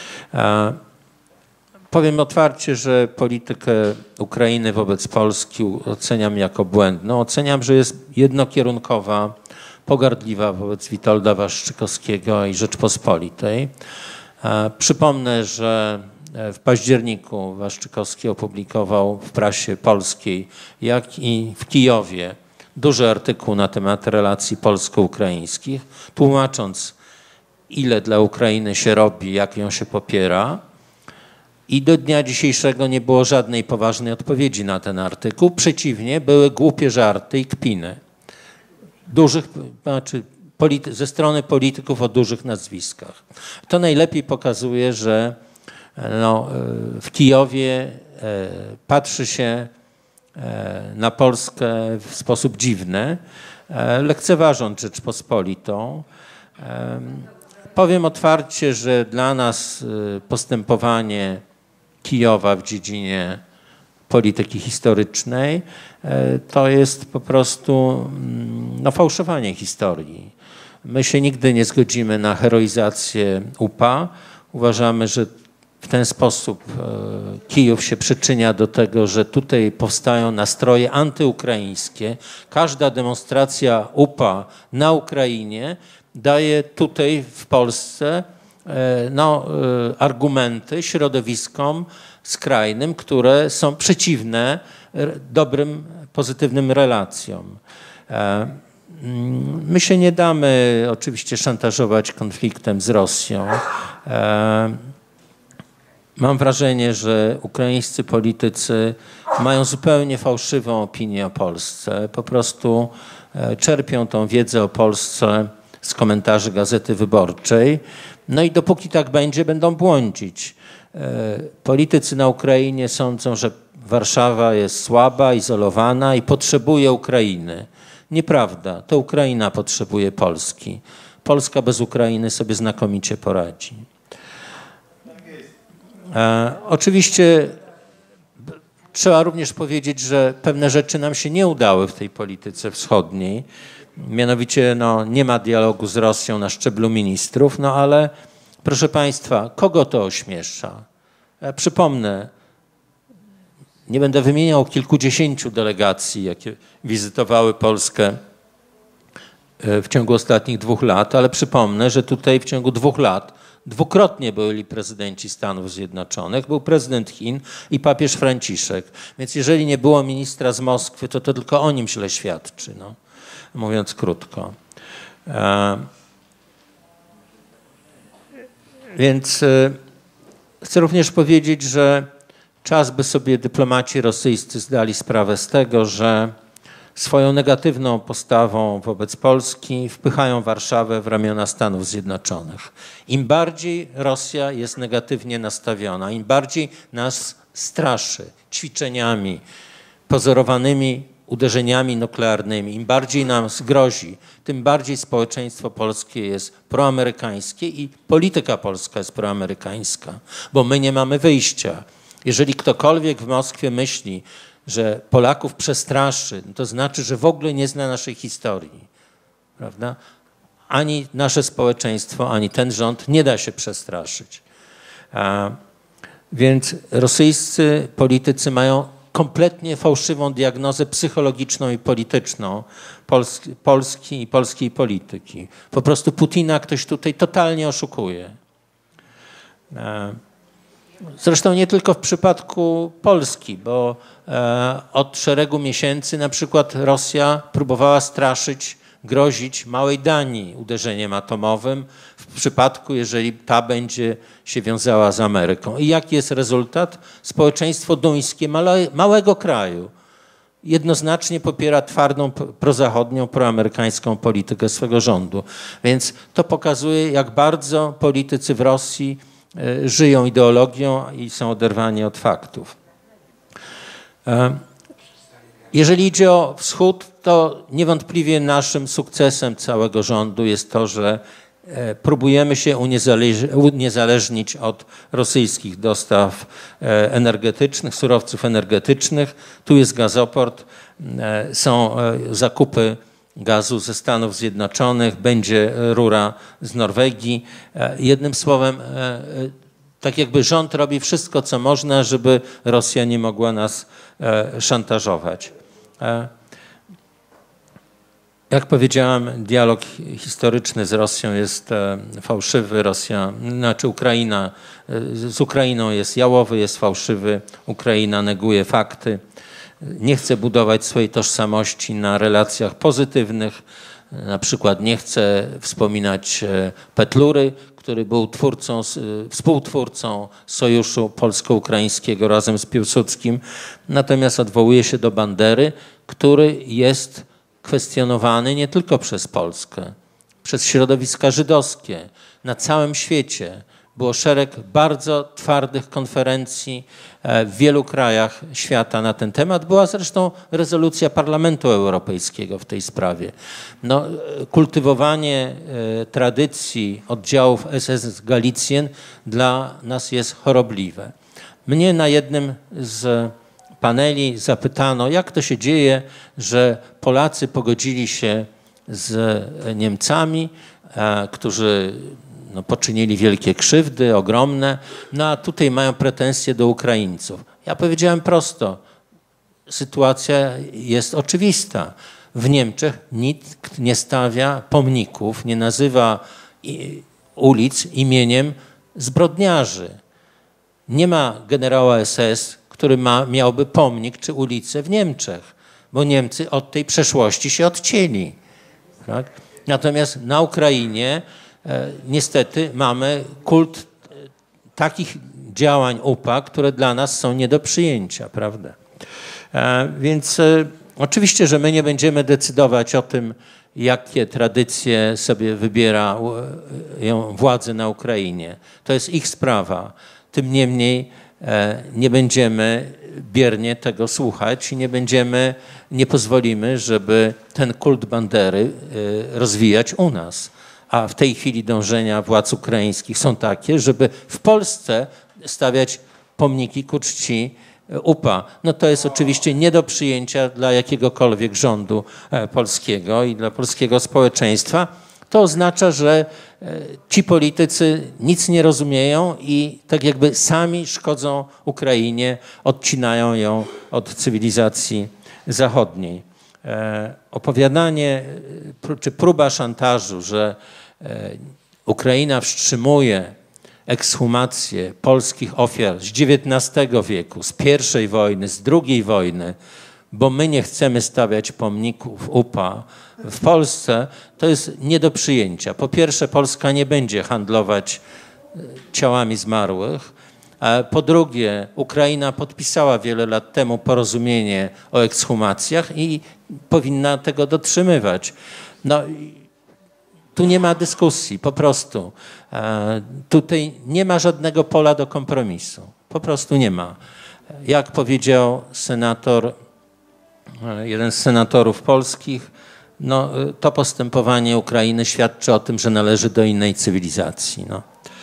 Powiem otwarcie, że politykę Ukrainy wobec Polski oceniam jako błędną. Oceniam, że jest jednokierunkowa, pogardliwa wobec Witolda Waszczykowskiego i Rzeczpospolitej. Przypomnę, że w październiku Waszczykowski opublikował w prasie polskiej, jak i w Kijowie, duży artykuł na temat relacji polsko-ukraińskich, tłumacząc, ile dla Ukrainy się robi, jak ją się popiera. I do dnia dzisiejszego nie było żadnej poważnej odpowiedzi na ten artykuł. Przeciwnie, były głupie żarty i kpiny. ze strony polityków o dużych nazwiskach. To najlepiej pokazuje, że w Kijowie patrzy się na Polskę w sposób dziwny, lekceważąc Rzeczpospolitą. Powiem otwarcie, że dla nas postępowanie Kijowa w dziedzinie polityki historycznej to jest po prostu fałszowanie historii. My się nigdy nie zgodzimy na heroizację UPA. Uważamy, że w ten sposób Kijów się przyczynia do tego, że tutaj powstają nastroje antyukraińskie. Każda demonstracja UPA na Ukrainie daje tutaj w Polsce argumenty środowiskom skrajnym, które są przeciwne dobrym, pozytywnym relacjom. My się nie damy oczywiście szantażować konfliktem z Rosją. Mam wrażenie, że ukraińscy politycy mają zupełnie fałszywą opinię o Polsce. Po prostu czerpią tą wiedzę o Polsce z komentarzy Gazety Wyborczej. No i dopóki tak będzie, będą błądzić. Politycy na Ukrainie sądzą, że Warszawa jest słaba, izolowana i potrzebuje Ukrainy. Nieprawda. To Ukraina potrzebuje Polski. Polska bez Ukrainy sobie znakomicie poradzi. Oczywiście trzeba również powiedzieć, że pewne rzeczy nam się nie udały w tej polityce wschodniej. Mianowicie nie ma dialogu z Rosją na szczeblu ministrów, ale proszę Państwa, kogo to ośmiesza? Ja przypomnę, nie będę wymieniał kilkudziesięciu delegacji, jakie wizytowały Polskę w ciągu ostatnich 2 lat, ale przypomnę, że tutaj w ciągu 2 lat dwukrotnie byli prezydenci Stanów Zjednoczonych, był prezydent Chin i papież Franciszek. Więc jeżeli nie było ministra z Moskwy, to tylko o nim źle świadczy, mówiąc krótko. Więc chcę również powiedzieć, że czas by sobie dyplomaci rosyjscy zdali sprawę z tego, że swoją negatywną postawą wobec Polski wpychają Warszawę w ramiona Stanów Zjednoczonych. Im bardziej Rosja jest negatywnie nastawiona, im bardziej nas straszy ćwiczeniami, pozorowanymi uderzeniami nuklearnymi, im bardziej nam grozi, tym bardziej społeczeństwo polskie jest proamerykańskie i polityka polska jest proamerykańska, bo my nie mamy wyjścia. Jeżeli ktokolwiek w Moskwie myśli, że Polaków przestraszy, to znaczy, że w ogóle nie zna naszej historii, prawda? Ani nasze społeczeństwo, ani ten rząd nie da się przestraszyć. Więc rosyjscy politycy mają kompletnie fałszywą diagnozę psychologiczną i polityczną Polski i polskiej polityki. Po prostu Putina ktoś tutaj totalnie oszukuje. Zresztą nie tylko w przypadku Polski, bo od szeregu miesięcy na przykład Rosja próbowała straszyć, grozić małej Danii uderzeniem atomowym w przypadku, jeżeli ta będzie się wiązała z Ameryką. I jaki jest rezultat? Społeczeństwo duńskie, małego kraju, jednoznacznie popiera twardą, prozachodnią, proamerykańską politykę swego rządu. Więc to pokazuje, jak bardzo politycy w Rosji żyją ideologią i są oderwani od faktów. Jeżeli idzie o Wschód, to niewątpliwie naszym sukcesem całego rządu jest to, że próbujemy się uniezależnić od rosyjskich dostaw energetycznych, surowców energetycznych. Tu jest gazoport, są zakupy gazu ze Stanów Zjednoczonych, będzie rura z Norwegii. Jednym słowem, tak jakby rząd robi wszystko, co można, żeby Rosja nie mogła nas szantażować. Jak powiedziałem, dialog historyczny z Rosją jest fałszywy. Ukraina z Ukrainą jest jałowy, jest fałszywy. Ukuina neguje fakty. Nie chce budować swojej tożsamości na relacjach pozytywnych. Na przykład nie chce wspominać Petlury, który był współtwórcą sojuszu polsko-ukraińskiego razem z Piłsudskim. Natomiast odwołuje się do Bandery, który jest kwestionowany nie tylko przez Polskę, przez środowiska żydowskie na całym świecie. Było szereg bardzo twardych konferencji w wielu krajach świata na ten temat. Była zresztą rezolucja Parlamentu Europejskiego w tej sprawie. No, kultywowanie tradycji oddziałów SS Galicjen dla nas jest chorobliwe. Mnie na jednym z paneli zapytano, jak to się dzieje, że Polacy pogodzili się z Niemcami, którzy poczynili wielkie krzywdy, ogromne, a tutaj mają pretensje do Ukraińców. Ja powiedziałem prosto, sytuacja jest oczywista. W Niemczech nikt nie stawia pomników, nie nazywa ulic imieniem zbrodniarzy. Nie ma generała SS, który miałby pomnik czy ulicę w Niemczech, bo Niemcy od tej przeszłości się odcięli. Tak? Natomiast na Ukrainie niestety mamy kult takich działań UPA, które dla nas są nie do przyjęcia, prawda? Więc oczywiście, że my nie będziemy decydować o tym, jakie tradycje sobie wybiera władze na Ukrainie. To jest ich sprawa. Tym niemniej nie będziemy biernie tego słuchać i nie pozwolimy, żeby ten kult Bandery rozwijać u nas. A w tej chwili dążenia władz ukraińskich są takie, żeby w Polsce stawiać pomniki ku czci UPA. No to jest oczywiście nie do przyjęcia dla jakiegokolwiek rządu polskiego i dla polskiego społeczeństwa. To oznacza, że ci politycy nic nie rozumieją i tak jakby sami szkodzą Ukrainie, odcinają ją od cywilizacji zachodniej. Opowiadanie czy próba szantażu, że Ukraina wstrzymuje ekshumację polskich ofiar z XIX wieku, z I wojny, z II wojny, bo my nie chcemy stawiać pomników UPA w Polsce, to jest nie do przyjęcia. Po pierwsze, Polska nie będzie handlować ciałami zmarłych. Po drugie, Ukraina podpisała wiele lat temu porozumienie o ekshumacjach i powinna tego dotrzymywać. No, tu nie ma dyskusji, po prostu. Tutaj nie ma żadnego pola do kompromisu. Po prostu nie ma. Jak powiedział jeden z senatorów polskich, no, to postępowanie Ukrainy świadczy o tym, że należy do innej cywilizacji. No.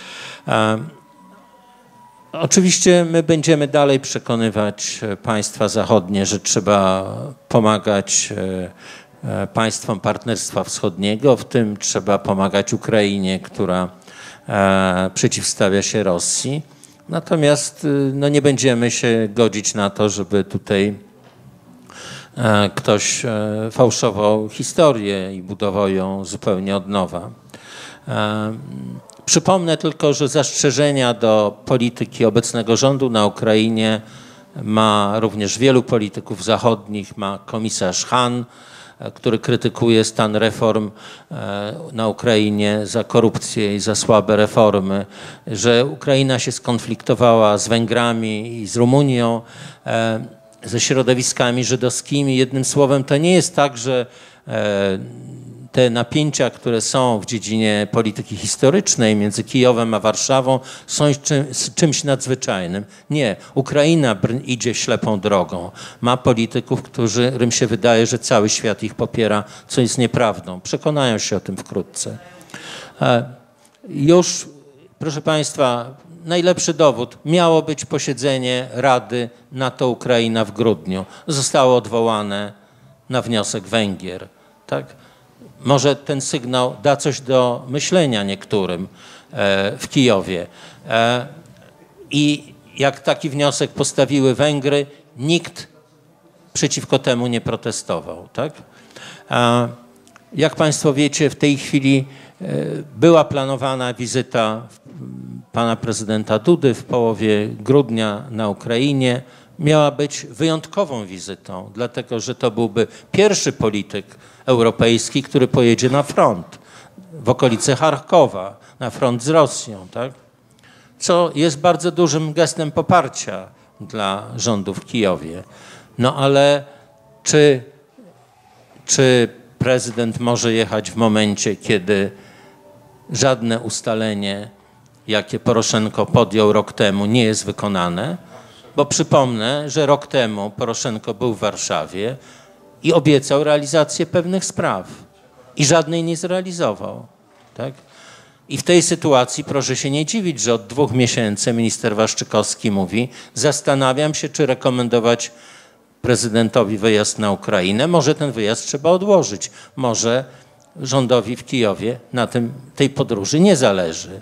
Oczywiście my będziemy dalej przekonywać państwa zachodnie, że trzeba pomagać państwom Partnerstwa Wschodniego, w tym trzeba pomagać Ukrainie, która przeciwstawia się Rosji. Natomiast no, nie będziemy się godzić na to, żeby tutaj ktoś fałszował historię i budował ją zupełnie od nowa. Przypomnę tylko, że zastrzeżenia do polityki obecnego rządu na Ukrainie ma również wielu polityków zachodnich, ma komisarz Hahn, który krytykuje stan reform na Ukrainie za korupcję i za słabe reformy, że Ukraina się skonfliktowała z Węgrami i z Rumunią, ze środowiskami żydowskimi. Jednym słowem, to nie jest tak, że te napięcia, które są w dziedzinie polityki historycznej między Kijowem a Warszawą, są czymś nadzwyczajnym. Nie, Ukraina idzie ślepą drogą. Ma polityków, którym się wydaje, że cały świat ich popiera, co jest nieprawdą. Przekonają się o tym wkrótce. Już, proszę Państwa, najlepszy dowód. Miało być posiedzenie Rady NATO-Ukraina w grudniu. Zostało odwołane na wniosek Węgier. Tak? Może ten sygnał da coś do myślenia niektórym w Kijowie. I jak taki wniosek postawiły Węgry, nikt przeciwko temu nie protestował. Tak? Jak Państwo wiecie, w tej chwili była planowana wizyta pana prezydenta Dudy w połowie grudnia na Ukrainie. Miała być wyjątkową wizytą, dlatego że to byłby pierwszy polityk europejski, który pojedzie na front, w okolice Charkowa, na front z Rosją, tak? Co jest bardzo dużym gestem poparcia dla rządu w Kijowie. No ale czy prezydent może jechać w momencie, kiedy żadne ustalenie, jakie Poroszenko podjął rok temu, nie jest wykonane, bo przypomnę, że rok temu Poroszenko był w Warszawie i obiecał realizację pewnych spraw i żadnej nie zrealizował. Tak? I w tej sytuacji proszę się nie dziwić, że od 2 miesięcy minister Waszczykowski mówi: zastanawiam się, czy rekomendować prezydentowi wyjazd na Ukrainę. Może ten wyjazd trzeba odłożyć. Może rządowi w Kijowie na tej podróży nie zależy.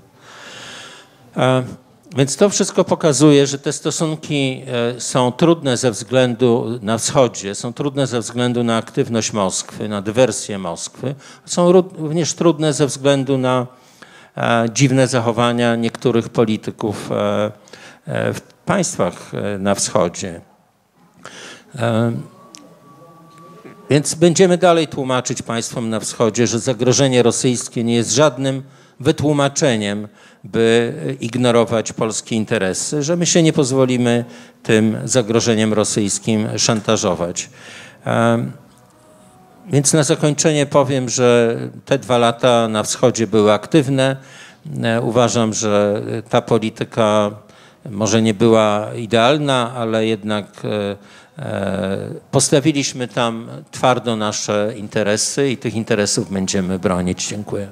Więc to wszystko pokazuje, że te stosunki są trudne ze względu na wschodzie, są trudne ze względu na aktywność Moskwy, na dywersję Moskwy. Są również trudne ze względu na dziwne zachowania niektórych polityków w państwach na wschodzie. Więc będziemy dalej tłumaczyć państwom na wschodzie, że zagrożenie rosyjskie nie jest żadnym wytłumaczeniem, by ignorować polskie interesy, że my się nie pozwolimy tym zagrożeniem rosyjskim szantażować. Więc na zakończenie powiem, że te 2 lata na wschodzie były aktywne. Uważam, że ta polityka może nie była idealna, ale jednak postawiliśmy tam twardo nasze interesy i tych interesów będziemy bronić. Dziękuję.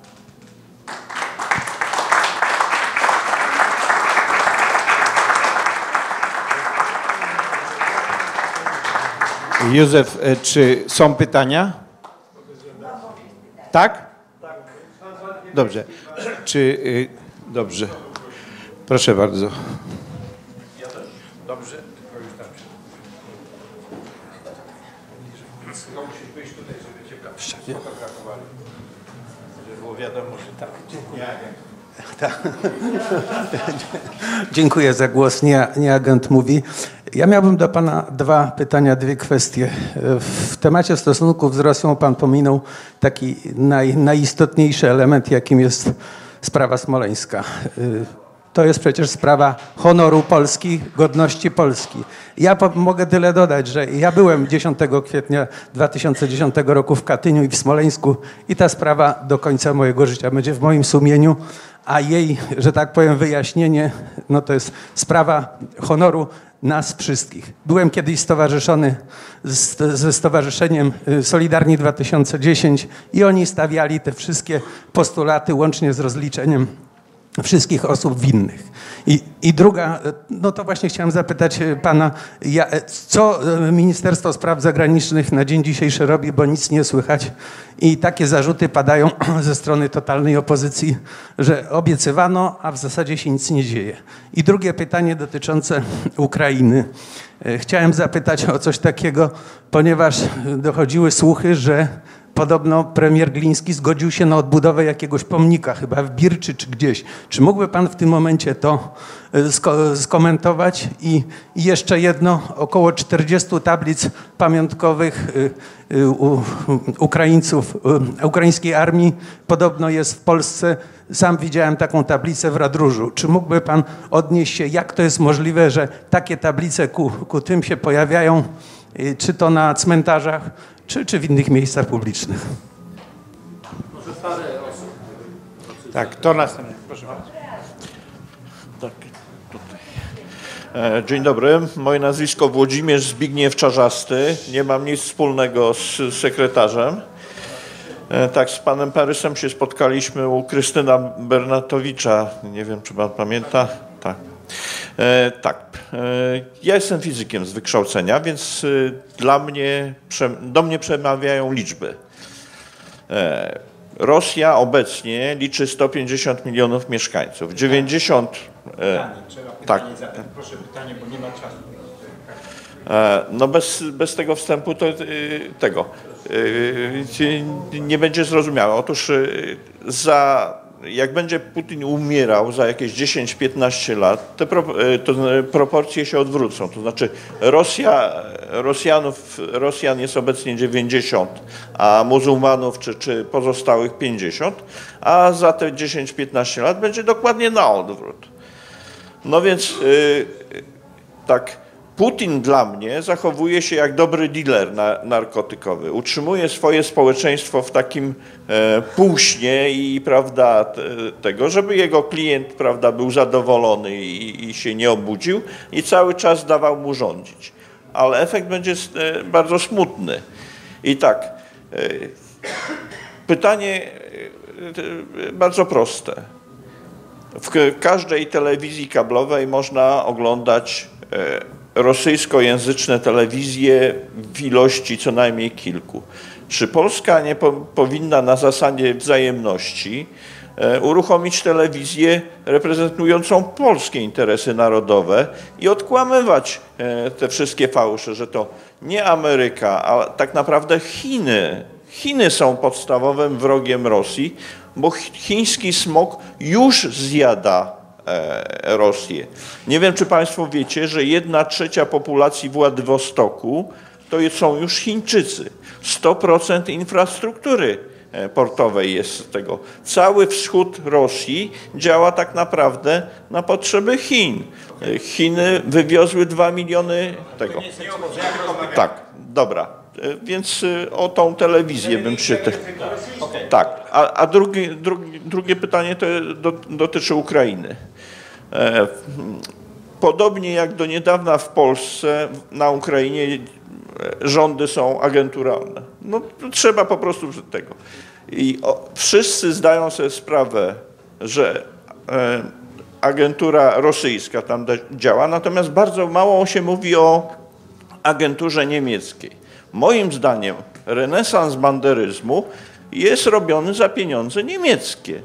Józef, czy są pytania? Tak? Dobrze. Dobrze. Proszę bardzo. Dobrze. Musisz być tutaj, żeby cię fotografowali. Żeby było wiadomo, że tak. Dziękuję za głos. Nie agent mówi. Ja miałbym do pana 2 pytania, 2 kwestie. W temacie stosunków z Rosją pan pominął taki najistotniejszy element, jakim jest sprawa smoleńska. To jest przecież sprawa honoru Polski, godności Polski. Ja mogę tyle dodać, że ja byłem 10 kwietnia 2010 roku w Katyniu i w Smoleńsku i ta sprawa do końca mojego życia będzie w moim sumieniu, a jej, że tak powiem, wyjaśnienie, no to jest sprawa honoru nas wszystkich. Byłem kiedyś stowarzyszony ze Stowarzyszeniem Solidarni 2010 i oni stawiali te wszystkie postulaty łącznie z rozliczeniem wszystkich osób winnych. I druga, no to właśnie chciałem zapytać pana, co Ministerstwo Spraw Zagranicznych na dzień dzisiejszy robi, bo nic nie słychać i takie zarzuty padają ze strony totalnej opozycji, że obiecywano, a w zasadzie się nic nie dzieje. I drugie pytanie dotyczące Ukrainy. Chciałem zapytać o coś takiego, ponieważ dochodziły słuchy, że podobno premier Gliński zgodził się na odbudowę jakiegoś pomnika, chyba w Birczy czy gdzieś. Czy mógłby pan w tym momencie to skomentować? I jeszcze jedno, około 40 tablic pamiątkowych Ukraińców, ukraińskiej armii podobno jest w Polsce. Sam widziałem taką tablicę w Radróżu. Czy mógłby pan odnieść się, jak to jest możliwe, że takie tablice ku tym się pojawiają, czy to na cmentarzach, czy w innych miejscach publicznych? Może parę osób. Tak, to następne. Proszę bardzo. Tak, tutaj. Dzień dobry. Moje nazwisko Włodzimierz Zbigniew Czarzasty. Nie mam nic wspólnego z sekretarzem. Tak, z panem Parysem się spotkaliśmy u Krystyna Bernatowicza. Nie wiem, czy pan pamięta. Tak. Tak. Ja jestem fizykiem z wykształcenia, więc do mnie przemawiają liczby. Rosja obecnie liczy 150 milionów mieszkańców. 90... Tak. Proszę pytanie, bo nie ma czasu. No bez tego wstępu to nie będzie zrozumiałe. Otóż jak będzie Putin umierał za jakieś 10-15 lat, te proporcje się odwrócą. To znaczy Rosjan jest obecnie 90, a muzułmanów czy pozostałych 50, a za te 10-15 lat będzie dokładnie na odwrót. No więc tak, Putin dla mnie zachowuje się jak dobry dealer narkotykowy. Utrzymuje swoje społeczeństwo w takim półśnie i prawda, tego, żeby jego klient prawda, był zadowolony i się nie obudził i cały czas dawał mu rządzić. Ale efekt będzie bardzo smutny. I tak, pytanie bardzo proste. W każdej telewizji kablowej można oglądać rosyjskojęzyczne telewizje w ilości co najmniej kilku. Czy Polska nie powinna na zasadzie wzajemności uruchomić telewizję reprezentującą polskie interesy narodowe i odkłamywać te wszystkie fałsze, że to nie Ameryka, a tak naprawdę Chiny. Chiny są podstawowym wrogiem Rosji, bo chiński smog już zjada Rosję. Nie wiem, czy Państwo wiecie, że 1/3 populacji Władywostoku to są już Chińczycy. 100% infrastruktury portowej jest z tego. Cały wschód Rosji działa tak naprawdę na potrzeby Chin. Chiny wywiozły 2 miliony tego. Tak, dobra. Więc o tą telewizję bym się... Tak, a drugie pytanie to dotyczy Ukrainy. Podobnie jak do niedawna w Polsce, na Ukrainie rządy są agenturalne. No trzeba po prostu tego. I wszyscy zdają sobie sprawę, że agentura rosyjska tam działa, natomiast bardzo mało się mówi o agenturze niemieckiej. Moim zdaniem renesans banderyzmu jest robiony za pieniądze niemieckie.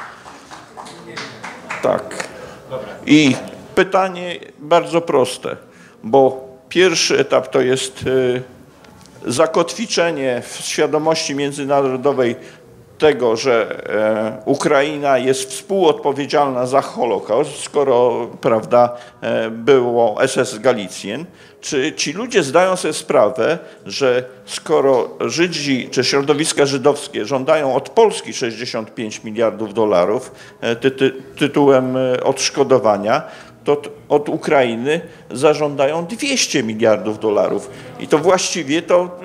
Tak. I pytanie bardzo proste, bo pierwszy etap to jest zakotwiczenie w świadomości międzynarodowej tego, że Ukraina jest współodpowiedzialna za Holokaust, skoro prawda, było SS Galicjen. Czy ci ludzie zdają sobie sprawę, że skoro Żydzi czy środowiska żydowskie żądają od Polski 65 miliardów dolarów tytułem odszkodowania, to od Ukrainy zażądają 200 miliardów dolarów. I to właściwie to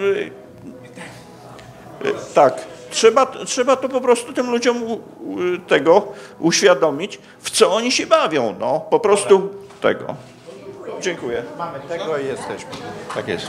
tak. Trzeba to po prostu tym ludziom tego uświadomić, w co oni się bawią. No, po prostu tego. Dziękuję. Mamy tego i jesteśmy. Tak jest.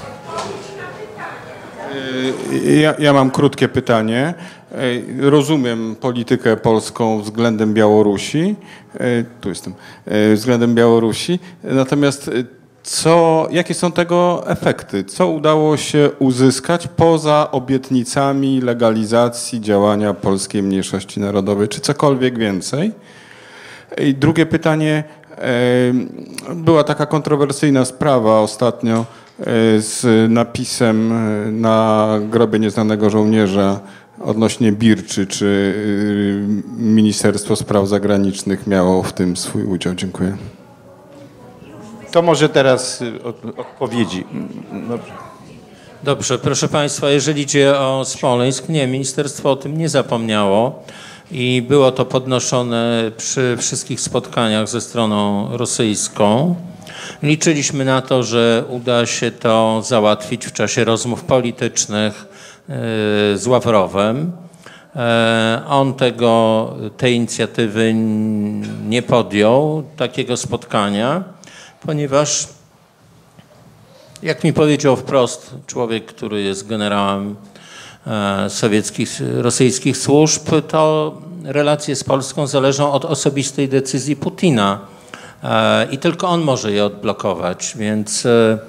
Ja mam krótkie pytanie. Rozumiem politykę polską względem Białorusi. Tu jestem. Względem Białorusi. Natomiast jakie są tego efekty? Co udało się uzyskać poza obietnicami legalizacji działania polskiej mniejszości narodowej? Czy cokolwiek więcej? I drugie pytanie. Była taka kontrowersyjna sprawa ostatnio z napisem na grobie nieznanego żołnierza odnośnie Birczy. Czy Ministerstwo Spraw Zagranicznych miało w tym swój udział? Dziękuję. To może teraz odpowiedzi. Dobrze. Dobrze, proszę Państwa, jeżeli idzie o Smoleńsk, nie, ministerstwo o tym nie zapomniało i było to podnoszone przy wszystkich spotkaniach ze stroną rosyjską. Liczyliśmy na to, że uda się to załatwić w czasie rozmów politycznych z Ławrowem. On tej inicjatywy nie podjął, takiego spotkania, ponieważ, jak mi powiedział wprost człowiek, który jest generałem rosyjskich służb, to relacje z Polską zależą od osobistej decyzji Putina i tylko on może je odblokować, więc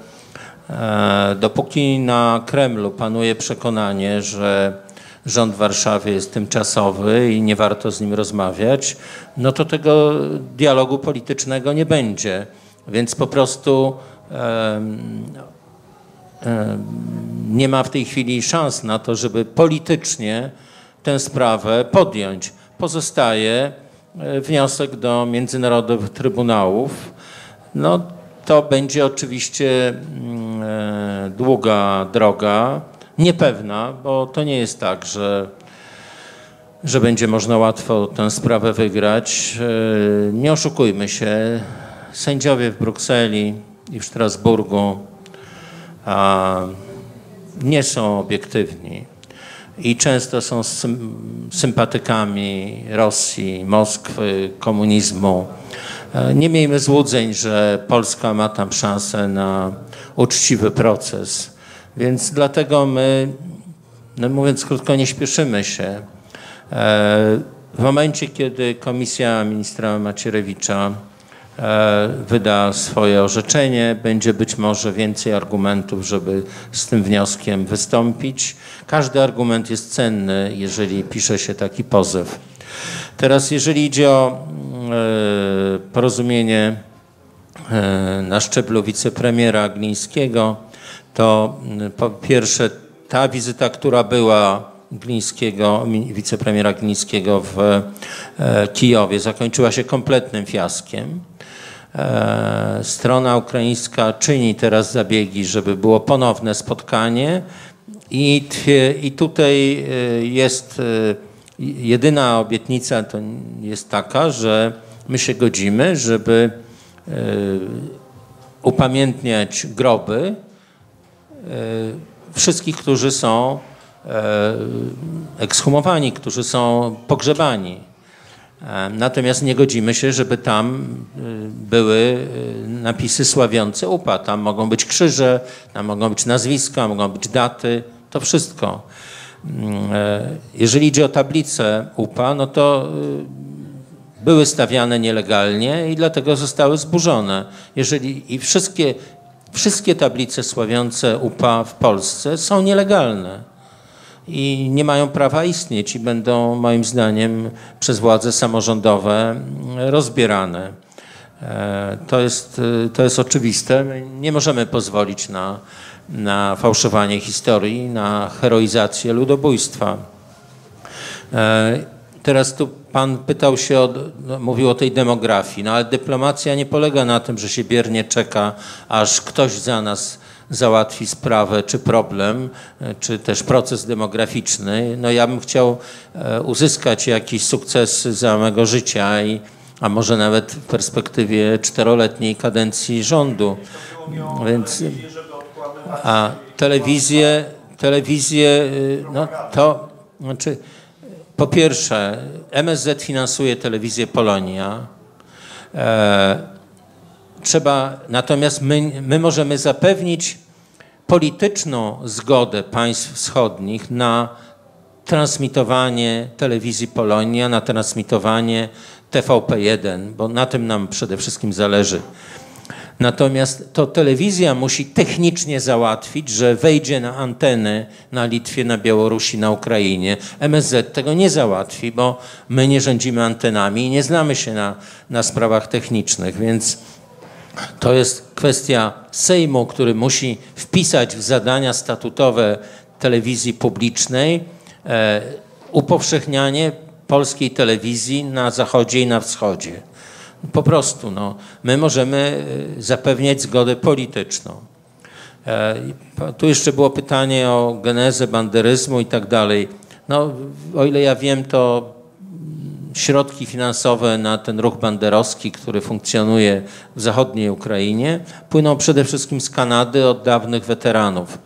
dopóki na Kremlu panuje przekonanie, że rząd w Warszawie jest tymczasowy i nie warto z nim rozmawiać, no to tego dialogu politycznego nie będzie. Więc po prostu nie ma w tej chwili szans na to, żeby politycznie tę sprawę podjąć. Pozostaje wniosek do międzynarodowych trybunałów. No, to będzie oczywiście długa droga, niepewna, bo to nie jest tak, że będzie można łatwo tę sprawę wygrać. Nie oszukujmy się, sędziowie w Brukseli i w Strasburgu nie są obiektywni i często są sympatykami Rosji, Moskwy, komunizmu. Nie miejmy złudzeń, że Polska ma tam szansę na uczciwy proces. Więc dlatego my, no mówiąc krótko, nie śpieszymy się. W momencie, kiedy komisja ministra Macierewicza wyda swoje orzeczenie, będzie być może więcej argumentów, żeby z tym wnioskiem wystąpić. Każdy argument jest cenny, jeżeli pisze się taki pozew. Teraz, jeżeli idzie o porozumienie na szczeblu wicepremiera Glińskiego, to po pierwsze ta wizyta, która była wicepremiera Glińskiego w Kijowie, zakończyła się kompletnym fiaskiem. Strona ukraińska czyni teraz zabiegi, żeby było ponowne spotkanie i tutaj jest jedyna obietnica, to jest taka, że my się godzimy, żeby upamiętniać groby wszystkich, którzy są ekshumowani, którzy są pogrzebani. Natomiast nie godzimy się, żeby tam były napisy sławiące UPA. Tam mogą być krzyże, tam mogą być nazwiska, mogą być daty, to wszystko. Jeżeli idzie o tablice UPA, no to były stawiane nielegalnie i dlatego zostały zburzone. I wszystkie tablice sławiące UPA w Polsce są nielegalne i nie mają prawa istnieć i będą moim zdaniem przez władze samorządowe rozbierane. To jest oczywiste. My nie możemy pozwolić na fałszowanie historii, na heroizację ludobójstwa. Teraz tu pan pytał się, mówił o tej demografii, no ale dyplomacja nie polega na tym, że się biernie czeka, aż ktoś za nas załatwi sprawę, czy problem, czy też proces demograficzny. No ja bym chciał uzyskać jakieś sukcesy za mego życia, a może nawet w perspektywie 4-letniej kadencji rządu. Więc, a telewizję, no to znaczy, po pierwsze, MSZ finansuje telewizję Polonia. Natomiast my możemy zapewnić polityczną zgodę państw wschodnich na transmitowanie telewizji Polonia, na transmitowanie TVP1, bo na tym nam przede wszystkim zależy. Natomiast to telewizja musi technicznie załatwić, że wejdzie na anteny na Litwie, na Białorusi, na Ukrainie. MSZ tego nie załatwi, bo my nie rządzimy antenami i nie znamy się na sprawach technicznych, więc to jest kwestia Sejmu, który musi wpisać w zadania statutowe telewizji publicznej upowszechnianie polskiej telewizji na zachodzie i na wschodzie. Po prostu, no, my możemy zapewniać zgodę polityczną. Tu jeszcze było pytanie o genezę banderyzmu i tak dalej. No, o ile ja wiem, to środki finansowe na ten ruch banderowski, który funkcjonuje w zachodniej Ukrainie, płyną przede wszystkim z Kanady od dawnych weteranów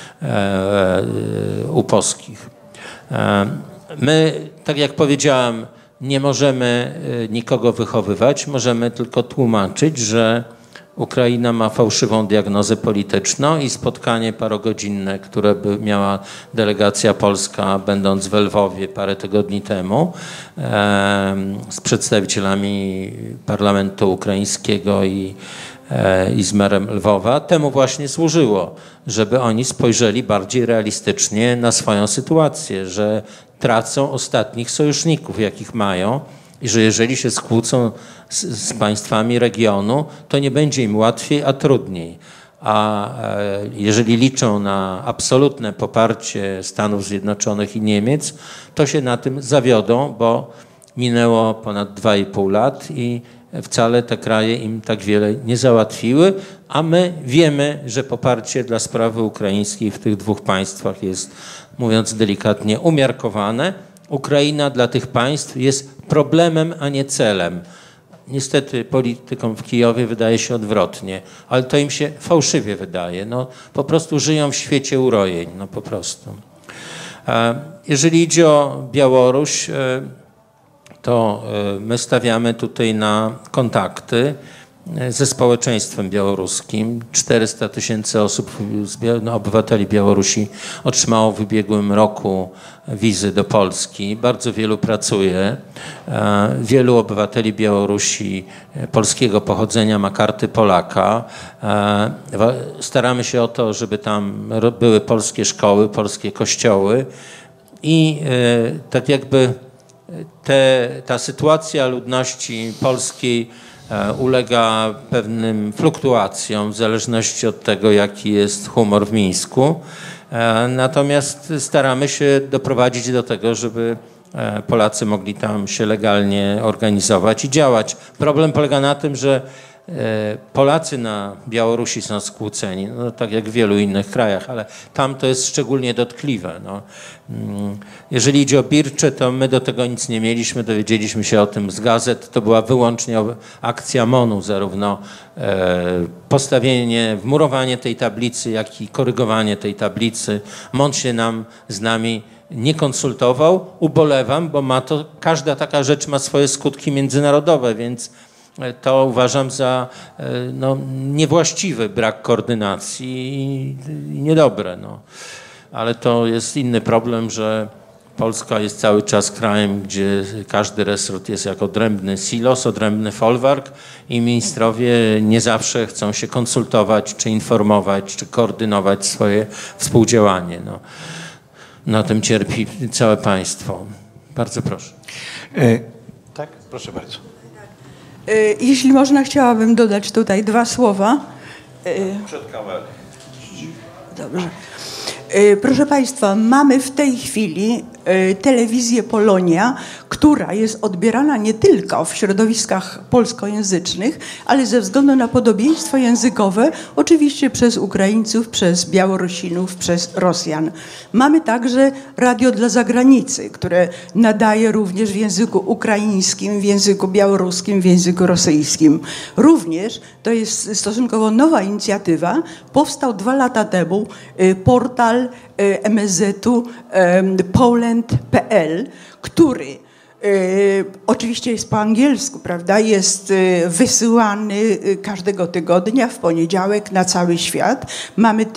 upowskich. My, tak jak powiedziałem, nie możemy nikogo wychowywać, możemy tylko tłumaczyć, że Ukraina ma fałszywą diagnozę polityczną i spotkanie parogodzinne, które by miała delegacja polska, będąc w Lwowie parę tygodni temu, z przedstawicielami parlamentu ukraińskiego i z merem Lwowa, temu właśnie służyło, żeby oni spojrzeli bardziej realistycznie na swoją sytuację, że tracą ostatnich sojuszników, jakich mają, i że jeżeli się skłócą z państwami regionu, to nie będzie im łatwiej, a trudniej. A jeżeli liczą na absolutne poparcie Stanów Zjednoczonych i Niemiec, to się na tym zawiodą, bo minęło ponad 2,5 lat i wcale te kraje im tak wiele nie załatwiły, a my wiemy, że poparcie dla sprawy ukraińskiej w tych dwóch państwach jest, mówiąc delikatnie, umiarkowane. Ukraina dla tych państw jest problemem, a nie celem. niestety politykom w Kijowie wydaje się odwrotnie, ale to im się fałszywie wydaje. No, po prostu żyją w świecie urojeń, no po prostu. Jeżeli idzie o Białoruś, to my stawiamy tutaj na kontakty ze społeczeństwem białoruskim. 400 000 osób, obywateli Białorusi otrzymało w ubiegłym roku wizy do Polski. Bardzo wielu pracuje. Wielu obywateli Białorusi polskiego pochodzenia ma karty Polaka. Staramy się o to, żeby tam były polskie szkoły, polskie kościoły i tak jakby ta sytuacja ludności polskiej ulega pewnym fluktuacjom w zależności od tego, jaki jest humor w Mińsku. Natomiast staramy się doprowadzić do tego, żeby Polacy mogli tam się legalnie organizować i działać. Problem polega na tym, że Polacy na Białorusi są skłóceni, no, tak jak w wielu innych krajach, ale tam to jest szczególnie dotkliwe. No. Jeżeli idzie o Bircze, to my do tego nic nie mieliśmy, dowiedzieliśmy się o tym z gazet. To była wyłącznie akcja MON-u, zarówno postawienie, wmurowanie tej tablicy, jak i korygowanie tej tablicy. MON się z nami nie konsultował. Ubolewam, bo każda taka rzecz ma swoje skutki międzynarodowe, więc to uważam za niewłaściwy brak koordynacji i niedobre. No. Ale to jest inny problem, że Polska jest cały czas krajem, gdzie każdy resort jest jak odrębny silos, odrębny folwark i ministrowie nie zawsze chcą się konsultować, czy informować, czy koordynować swoje współdziałanie. No. Na tym cierpi całe państwo. Bardzo proszę. Tak? Proszę bardzo. Jeśli można, chciałabym dodać tutaj 2 słowa. Przed kamerą. Dobrze. Proszę Państwa, mamy w tej chwili telewizję Polonia, która jest odbierana nie tylko w środowiskach polskojęzycznych, ale ze względu na podobieństwo językowe, oczywiście przez Ukraińców, przez Białorusinów, przez Rosjan. Mamy także radio dla zagranicy, które nadaje również w języku ukraińskim, w języku białoruskim, w języku rosyjskim. Również to jest stosunkowo nowa inicjatywa. Powstał 2 lata temu portal MSZ-u Poland.pl, który oczywiście jest po angielsku, prawda? Jest wysyłany każdego tygodnia w poniedziałek na cały świat. Mamy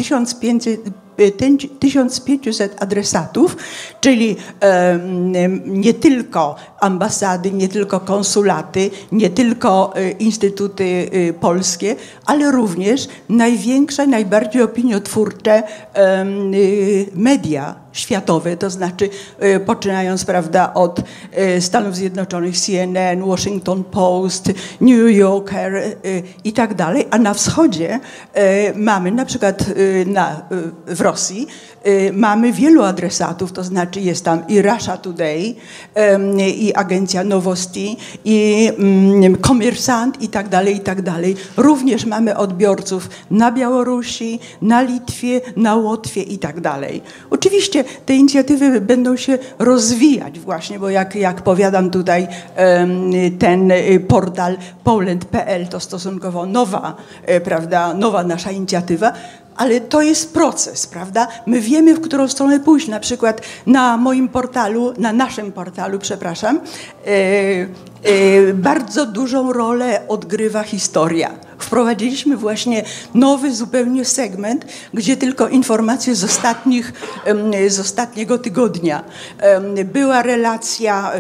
1500 adresatów, czyli nie tylko ambasady, nie tylko konsulaty, nie tylko instytuty polskie, ale również największe, najbardziej opiniotwórcze media światowe, to znaczy poczynając, prawda, od Stanów Zjednoczonych, CNN, Washington Post, New Yorker i tak dalej, a na wschodzie mamy na przykład w Rosji mamy wielu adresatów, to znaczy jest tam i Russia Today, i agencja Nowosti, i Komersant i tak dalej, i tak dalej. Również mamy odbiorców na Białorusi, na Litwie, na Łotwie i tak dalej. Oczywiście te inicjatywy będą się rozwijać właśnie, bo jak powiadam tutaj, ten portal Poland.pl to stosunkowo nowa, prawda, nowa nasza inicjatywa, ale to jest proces, prawda? My wiemy, w którą stronę pójść. Na przykład na moim portalu, na naszym portalu, przepraszam, bardzo dużą rolę odgrywa historia. Wprowadziliśmy właśnie nowy zupełnie segment, gdzie tylko informacje z ostatniego tygodnia. Była relacja,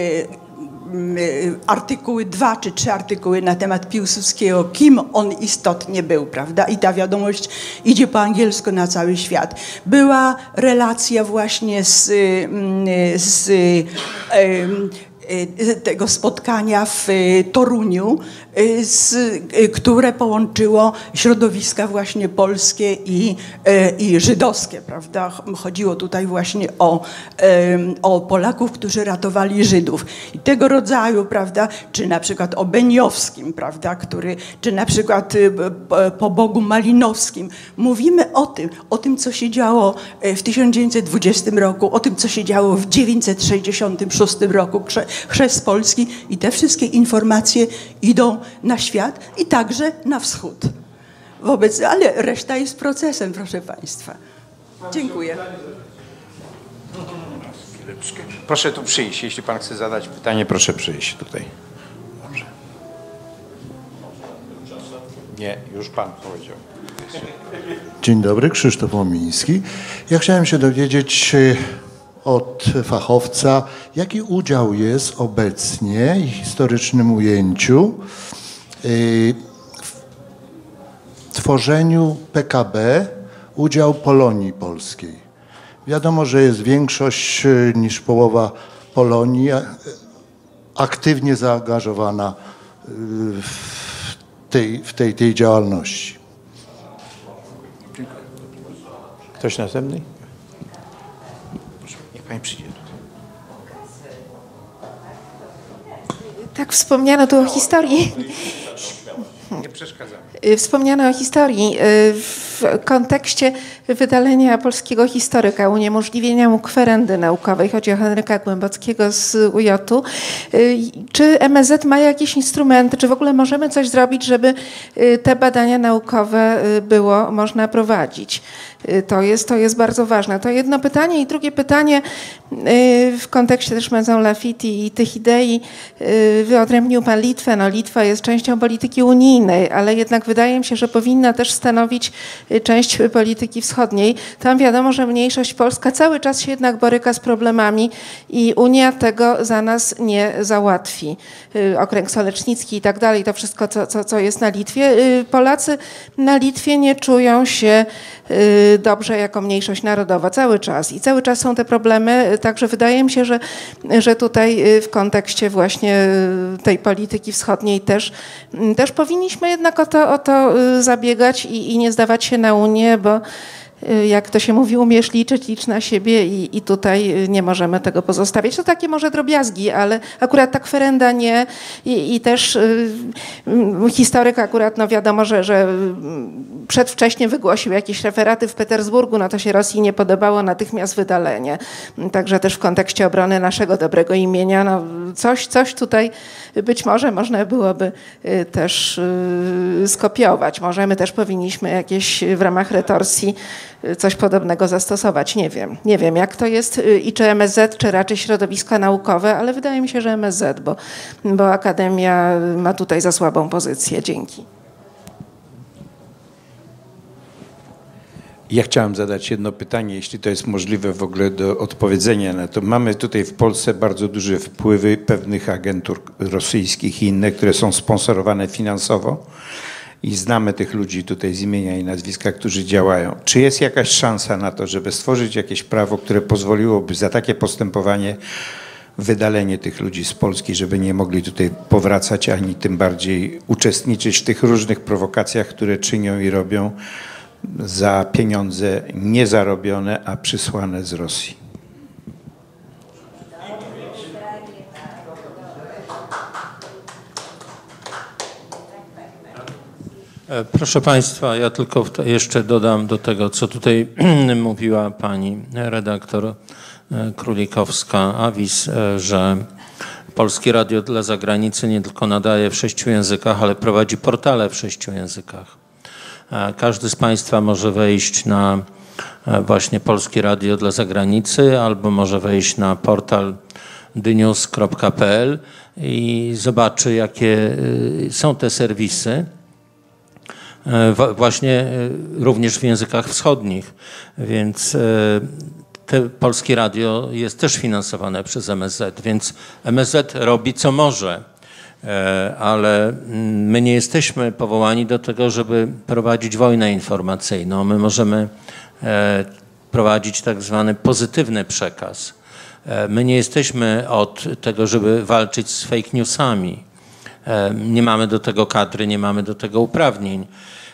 artykuły 2 czy 3 artykuły na temat Piłsudskiego, kim on istotnie był, prawda? I ta wiadomość idzie po angielsku na cały świat. Była relacja właśnie z tego spotkania w Toruniu, które połączyło środowiska właśnie polskie i żydowskie, prawda? Chodziło tutaj właśnie o Polaków, którzy ratowali Żydów. I tego rodzaju, prawda, czy na przykład o Beniowskim, prawda, czy na przykład po Bogu Malinowskim. Mówimy o tym, co się działo w 1920 roku, o tym, co się działo w 966 roku, chrzest Polski i te wszystkie informacje idą na świat i także na wschód. Ale reszta jest procesem, proszę Państwa. Dziękuję. Proszę tu przyjść. Jeśli pan chce zadać pytanie, proszę przyjść tutaj. Dobrze. Nie, już pan powiedział. Dzień dobry, Krzysztof Omiński. Ja chciałem się dowiedzieć od fachowca, jaki udział jest obecnie w historycznym ujęciu w tworzeniu PKB, udział Polonii Polskiej. Wiadomo, że jest większość niż połowa Polonii aktywnie zaangażowana w tej działalności. Ktoś następny? Proszę, niech pani przyjdzie tutaj. Tak, wspomniano tu o historii. Nie przeszkadzamy. Wspomniano o historii w kontekście wydalenia polskiego historyka, uniemożliwienia mu kwerendy naukowej. Chodzi o Henryka Głębockiego z UJ-u. Czy MSZ ma jakieś instrumenty, czy w ogóle możemy coś zrobić, żeby te badania naukowe było można prowadzić? To jest bardzo ważne. To jedno pytanie. I drugie pytanie w kontekście też Maison Lafitte i tych idei. Wyodrębnił pan Litwę. No, Litwa jest częścią polityki unijnej, ale jednak wydaje mi się, że powinna też stanowić część polityki wschodniej. Tam wiadomo, że mniejszość polska cały czas się jednak boryka z problemami i Unia tego za nas nie załatwi. Okręg Solecznicki i tak dalej, to wszystko, co jest na Litwie. Polacy na Litwie nie czują się dobrze jako mniejszość narodowa cały czas i cały czas są te problemy, także wydaje mi się, że tutaj w kontekście właśnie tej polityki wschodniej też powinniśmy jednak o to zabiegać i nie zdawać się na Unię, bo jak to się mówi, umiesz liczyć, licz na siebie i tutaj nie możemy tego pozostawiać. To takie może drobiazgi, ale akurat ta kwerenda nie i też historyk akurat, no wiadomo, że przedwcześnie wygłosił jakieś referaty w Petersburgu, no to się Rosji nie podobało, natychmiast wydalenie. Także też w kontekście obrony naszego dobrego imienia, no coś tutaj być może można byłoby też skopiować. Może my też powinniśmy jakieś w ramach retorsji coś podobnego zastosować. Nie wiem jak to jest i czy MSZ, czy raczej środowiska naukowe, ale wydaje mi się, że MSZ, bo Akademia ma tutaj za słabą pozycję. Dzięki. Ja chciałem zadać jedno pytanie, jeśli to jest możliwe w ogóle do odpowiedzenia na to. Mamy tutaj w Polsce bardzo duże wpływy pewnych agentur rosyjskich i innych, które są sponsorowane finansowo. I znamy tych ludzi tutaj z imienia i nazwiska, którzy działają. Czy jest jakaś szansa na to, żeby stworzyć jakieś prawo, które pozwoliłoby za takie postępowanie wydalenie tych ludzi z Polski, żeby nie mogli tutaj powracać, ani tym bardziej uczestniczyć w tych różnych prowokacjach, które czynią i robią za pieniądze niezarobione, a przysłane z Rosji? Proszę Państwa, ja tylko jeszcze dodam do tego, co tutaj mówiła pani redaktor Królikowska-Awis, że Polskie Radio dla Zagranicy nie tylko nadaje w 6 językach, ale prowadzi portale w 6 językach. Każdy z Państwa może wejść na właśnie Polskie Radio dla Zagranicy albo może wejść na portal dynews.pl i zobaczy, jakie są te serwisy. Właśnie również w językach wschodnich, więc Polskie Radio jest też finansowane przez MSZ, więc MSZ robi co może, ale my nie jesteśmy powołani do tego, żeby prowadzić wojnę informacyjną. My możemy prowadzić tak zwany pozytywny przekaz. My nie jesteśmy od tego, żeby walczyć z fake newsami. Nie mamy do tego kadry, nie mamy do tego uprawnień.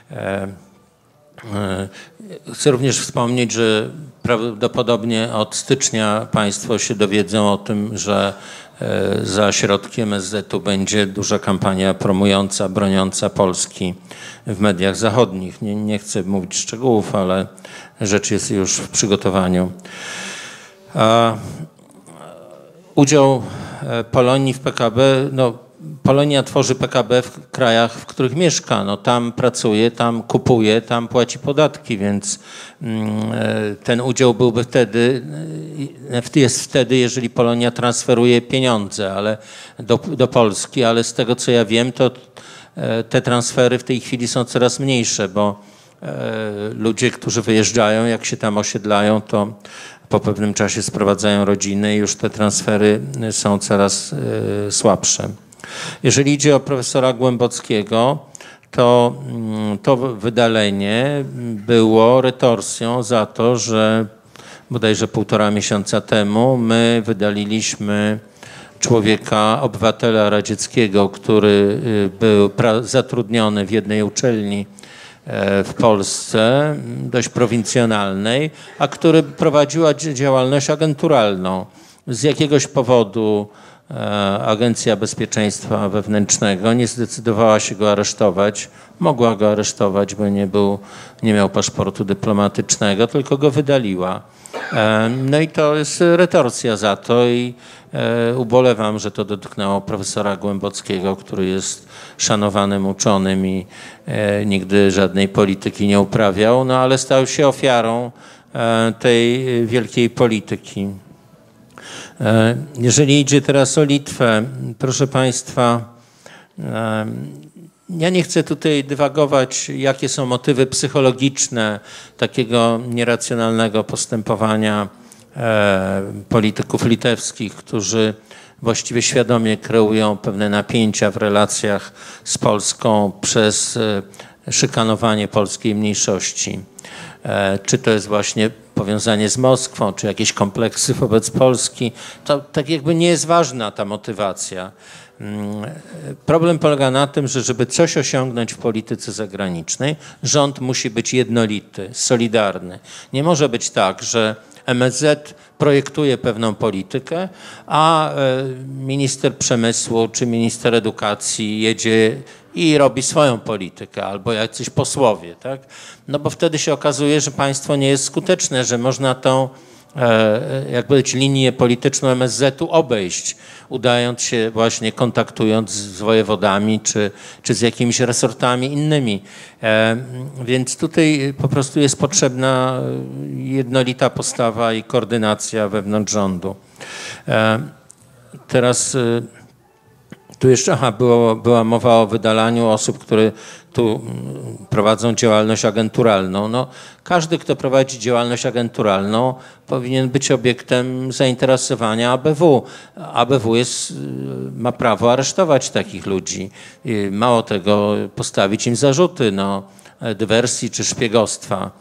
Chcę również wspomnieć, że prawdopodobnie od stycznia Państwo się dowiedzą o tym, że za środki MSZ-u będzie duża kampania promująca, broniąca Polski w mediach zachodnich. Nie chcę mówić szczegółów, ale rzecz jest już w przygotowaniu. Udział Polonii w PKB, no Polonia tworzy PKB w krajach, w których mieszka. No, tam pracuje, tam kupuje, tam płaci podatki, więc ten udział byłby wtedy, jest wtedy, jeżeli Polonia transferuje pieniądze do Polski, ale z tego co ja wiem, to te transfery w tej chwili są coraz mniejsze, bo ludzie, którzy wyjeżdżają, jak się tam osiedlają, to po pewnym czasie sprowadzają rodziny i już te transfery są coraz słabsze. Jeżeli idzie o profesora Głębockiego, to wydalenie było retorsją za to, że bodajże 1,5 miesiąca temu my wydaliliśmy człowieka, obywatela radzieckiego, który był zatrudniony w jednej uczelni w Polsce, dość prowincjonalnej, a który prowadził działalność agenturalną. Z jakiegoś powodu Agencja Bezpieczeństwa Wewnętrznego nie zdecydowała się go aresztować. Mogła go aresztować, bo nie miał paszportu dyplomatycznego, tylko go wydaliła. No i to jest retorsja za to i ubolewam, że to dotknęło profesora Głębockiego, który jest szanowanym uczonym i nigdy żadnej polityki nie uprawiał, no ale stał się ofiarą tej wielkiej polityki. Jeżeli idzie teraz o Litwę, proszę Państwa, ja nie chcę tutaj dywagować, jakie są motywy psychologiczne takiego nieracjonalnego postępowania polityków litewskich, którzy właściwie świadomie kreują pewne napięcia w relacjach z Polską przez szykanowanie polskiej mniejszości. Czy to jest właśnie powiązanie z Moskwą, czy jakieś kompleksy wobec Polski, to tak jakby nie jest ważna ta motywacja. Problem polega na tym, że żeby coś osiągnąć w polityce zagranicznej, rząd musi być jednolity, solidarny. Nie może być tak, że MSZ projektuje pewną politykę, a minister przemysłu czy minister edukacji jedzie i robi swoją politykę, albo jacyś posłowie, tak? No bo wtedy się okazuje, że państwo nie jest skuteczne, że można tą jakby linię polityczną MSZ-u obejść, udając się właśnie, kontaktując z wojewodami czy z jakimiś resortami innymi. Więc tutaj po prostu jest potrzebna jednolita postawa i koordynacja wewnątrz rządu. Teraz tu jeszcze była mowa o wydalaniu osób, które tu prowadzą działalność agenturalną. No, każdy, kto prowadzi działalność agenturalną, powinien być obiektem zainteresowania ABW. ABW ma prawo aresztować takich ludzi. Mało tego, postawić im zarzuty dywersji czy szpiegostwa.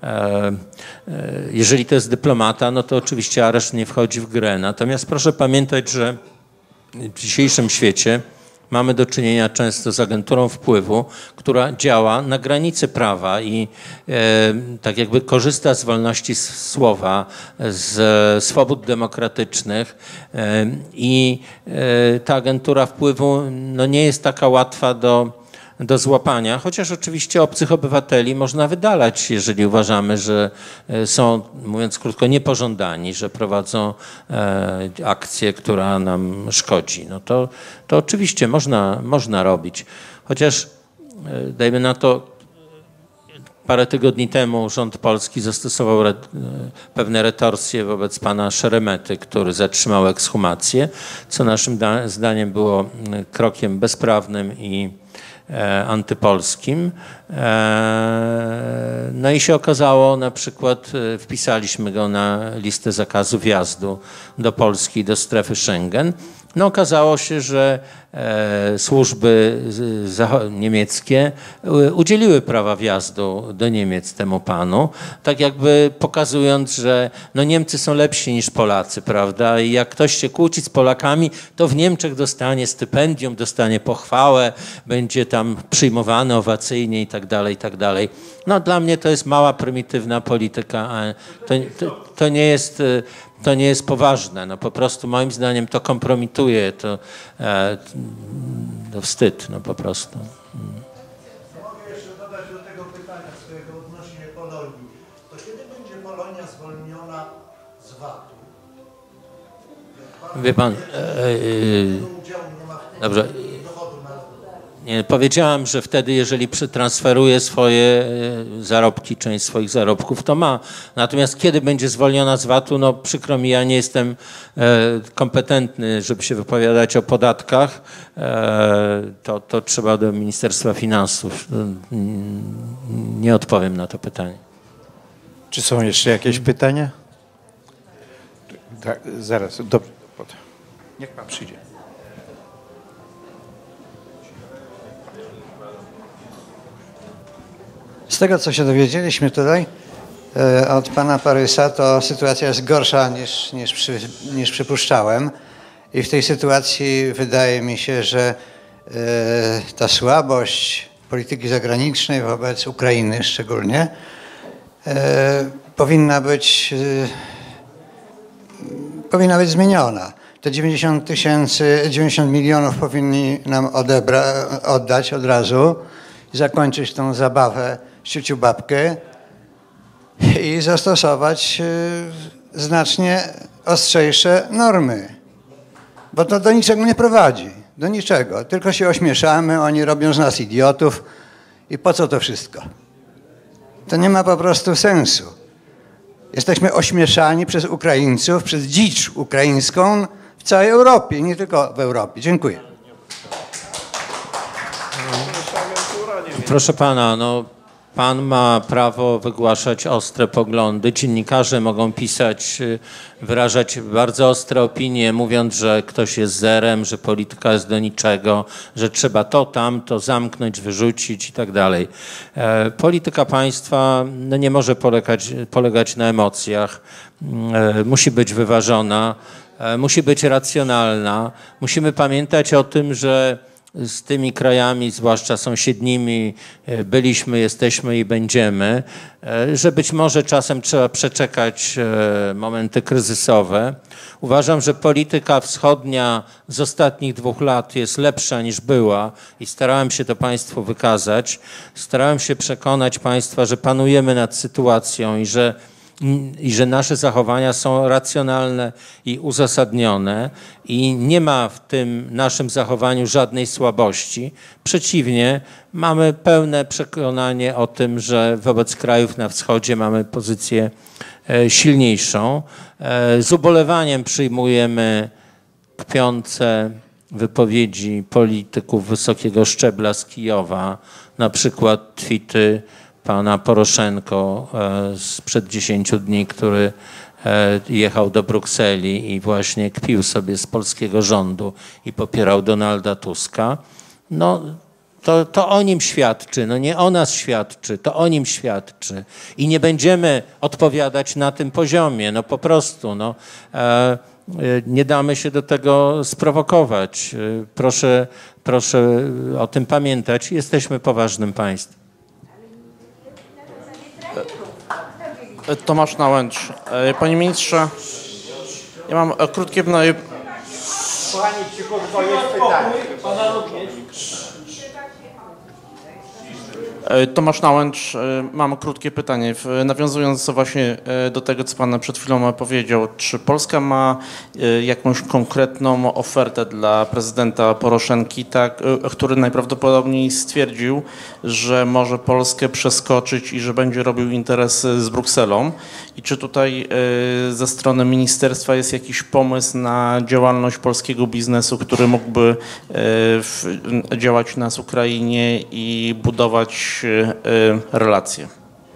Jeżeli to jest dyplomata, no to oczywiście areszt nie wchodzi w grę. Natomiast proszę pamiętać, że w dzisiejszym świecie mamy do czynienia często z agenturą wpływu, która działa na granicy prawa i tak jakby korzysta z wolności słowa, z swobód demokratycznych i ta agentura wpływu nie jest taka łatwa do złapania, chociaż oczywiście obcych obywateli można wydalać, jeżeli uważamy, że są, mówiąc krótko, niepożądani, że prowadzą akcję, która nam szkodzi. No to oczywiście można robić. Chociaż dajmy na to, parę tygodni temu rząd polski zastosował pewne retorsje wobec pana Szeremety, który zatrzymał ekshumację, co naszym zdaniem było krokiem bezprawnym i antypolskim. No i się okazało, na przykład wpisaliśmy go na listę zakazu wjazdu do Polski i do strefy Schengen. No okazało się, że służby niemieckie udzieliły prawa wjazdu do Niemiec temu panu, tak jakby pokazując, że Niemcy są lepsi niż Polacy, prawda? I jak ktoś się kłóci z Polakami, to w Niemczech dostanie stypendium, dostanie pochwałę, będzie tam przyjmowany owacyjnie i tak dalej, i tak dalej. No dla mnie to jest mała, prymitywna polityka, a to nie jest poważne. No po prostu moim zdaniem to kompromituje, to wstyd, no po prostu. Mogę jeszcze dodać do tego pytania swojego odnośnie Polonii. To kiedy będzie Polonia zwolniona z VAT-u? Wie pan, dobrze. Nie, powiedziałem, że wtedy, jeżeli przetransferuje swoje zarobki, część swoich zarobków, to ma. Natomiast kiedy będzie zwolniona z VAT-u, no przykro mi, ja nie jestem kompetentny, żeby się wypowiadać o podatkach. To trzeba do Ministerstwa Finansów. Nie odpowiem na to pytanie. Czy są jeszcze jakieś pytania? Tak, zaraz. Dobrze. Niech pan przyjdzie. Z tego, co się dowiedzieliśmy tutaj od pana Parysa, to sytuacja jest gorsza niż przypuszczałem. I w tej sytuacji wydaje mi się, że ta słabość polityki zagranicznej wobec Ukrainy szczególnie powinna być zmieniona. Te 90 milionów powinni nam oddać od razu i zakończyć tą zabawę ciuciu babkę i zastosować znacznie ostrzejsze normy. Bo to do niczego nie prowadzi. Do niczego. Tylko się ośmieszamy, oni robią z nas idiotów. I po co to wszystko? To nie ma po prostu sensu. Jesteśmy ośmieszani przez Ukraińców, przez dzicz ukraińską w całej Europie, nie tylko w Europie. Dziękuję. Proszę pana, no pan ma prawo wygłaszać ostre poglądy. Dziennikarze mogą pisać, wyrażać bardzo ostre opinie, mówiąc, że ktoś jest zerem, że polityka jest do niczego, że trzeba to, tamto zamknąć, wyrzucić i tak dalej. Polityka państwa no, nie może polegać na emocjach. Musi być wyważona, musi być racjonalna. Musimy pamiętać o tym, że z tymi krajami, zwłaszcza sąsiednimi, byliśmy, jesteśmy i będziemy, że być może czasem trzeba przeczekać momenty kryzysowe. Uważam, że polityka wschodnia z ostatnich 2 lat jest lepsza niż była i starałem się to państwu wykazać. Starałem się przekonać państwa, że panujemy nad sytuacją i że nasze zachowania są racjonalne i uzasadnione i nie ma w tym naszym zachowaniu żadnej słabości. Przeciwnie, mamy pełne przekonanie o tym, że wobec krajów na wschodzie mamy pozycję silniejszą. Z ubolewaniem przyjmujemy kpiące wypowiedzi polityków wysokiego szczebla z Kijowa, na przykład tweety pana Poroszenko sprzed 10 dni, który jechał do Brukseli i właśnie kpił sobie z polskiego rządu i popierał Donalda Tuska. No, to o nim świadczy, no nie o nas świadczy, to o nim świadczy. I nie będziemy odpowiadać na tym poziomie, no po prostu, no. Nie damy się do tego sprowokować. Proszę o tym pamiętać. Jesteśmy poważnym państwem. Tomasz Nałęcz. Panie ministrze, ja mam krótkie pytanie. Kochani, cichutko, jest pytanie. Tomasz Nałęcz, mam krótkie pytanie. Nawiązując właśnie do tego, co pan przed chwilą powiedział, czy Polska ma jakąś konkretną ofertę dla prezydenta Poroszenki, który najprawdopodobniej stwierdził, że może Polskę przeskoczyć i że będzie robił interesy z Brukselą? I czy tutaj ze strony ministerstwa jest jakiś pomysł na działalność polskiego biznesu, który mógłby działać na Ukrainie i budować relacje?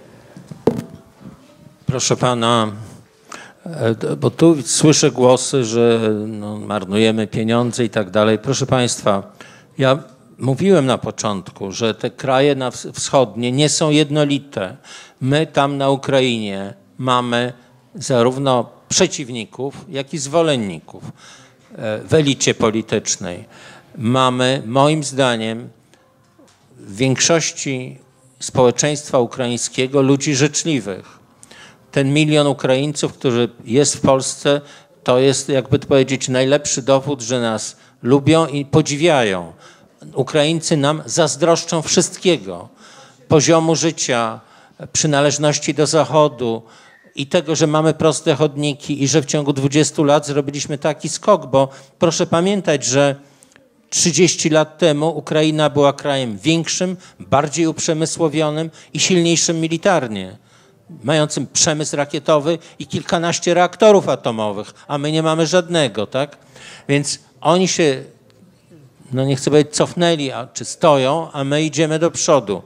Proszę pana, bo tu słyszę głosy, że no, marnujemy pieniądze i tak dalej. Proszę państwa, ja mówiłem na początku, że te kraje wschodnie nie są jednolite. My tam na Ukrainie mamy zarówno przeciwników, jak i zwolenników w elicie politycznej. Mamy, moim zdaniem, w większości społeczeństwa ukraińskiego ludzi życzliwych. Ten 1 milion Ukraińców, który jest w Polsce, to jest, jakby to powiedzieć, najlepszy dowód, że nas lubią i podziwiają. Ukraińcy nam zazdroszczą wszystkiego. Poziomu życia, przynależności do Zachodu i tego, że mamy proste chodniki i że w ciągu 20 lat zrobiliśmy taki skok, bo proszę pamiętać, że 30 lat temu Ukraina była krajem większym, bardziej uprzemysłowionym i silniejszym militarnie, mającym przemysł rakietowy i kilkanaście reaktorów atomowych, a my nie mamy żadnego, tak? Więc oni się, no nie chcę powiedzieć cofnęli, czy stoją, a my idziemy do przodu.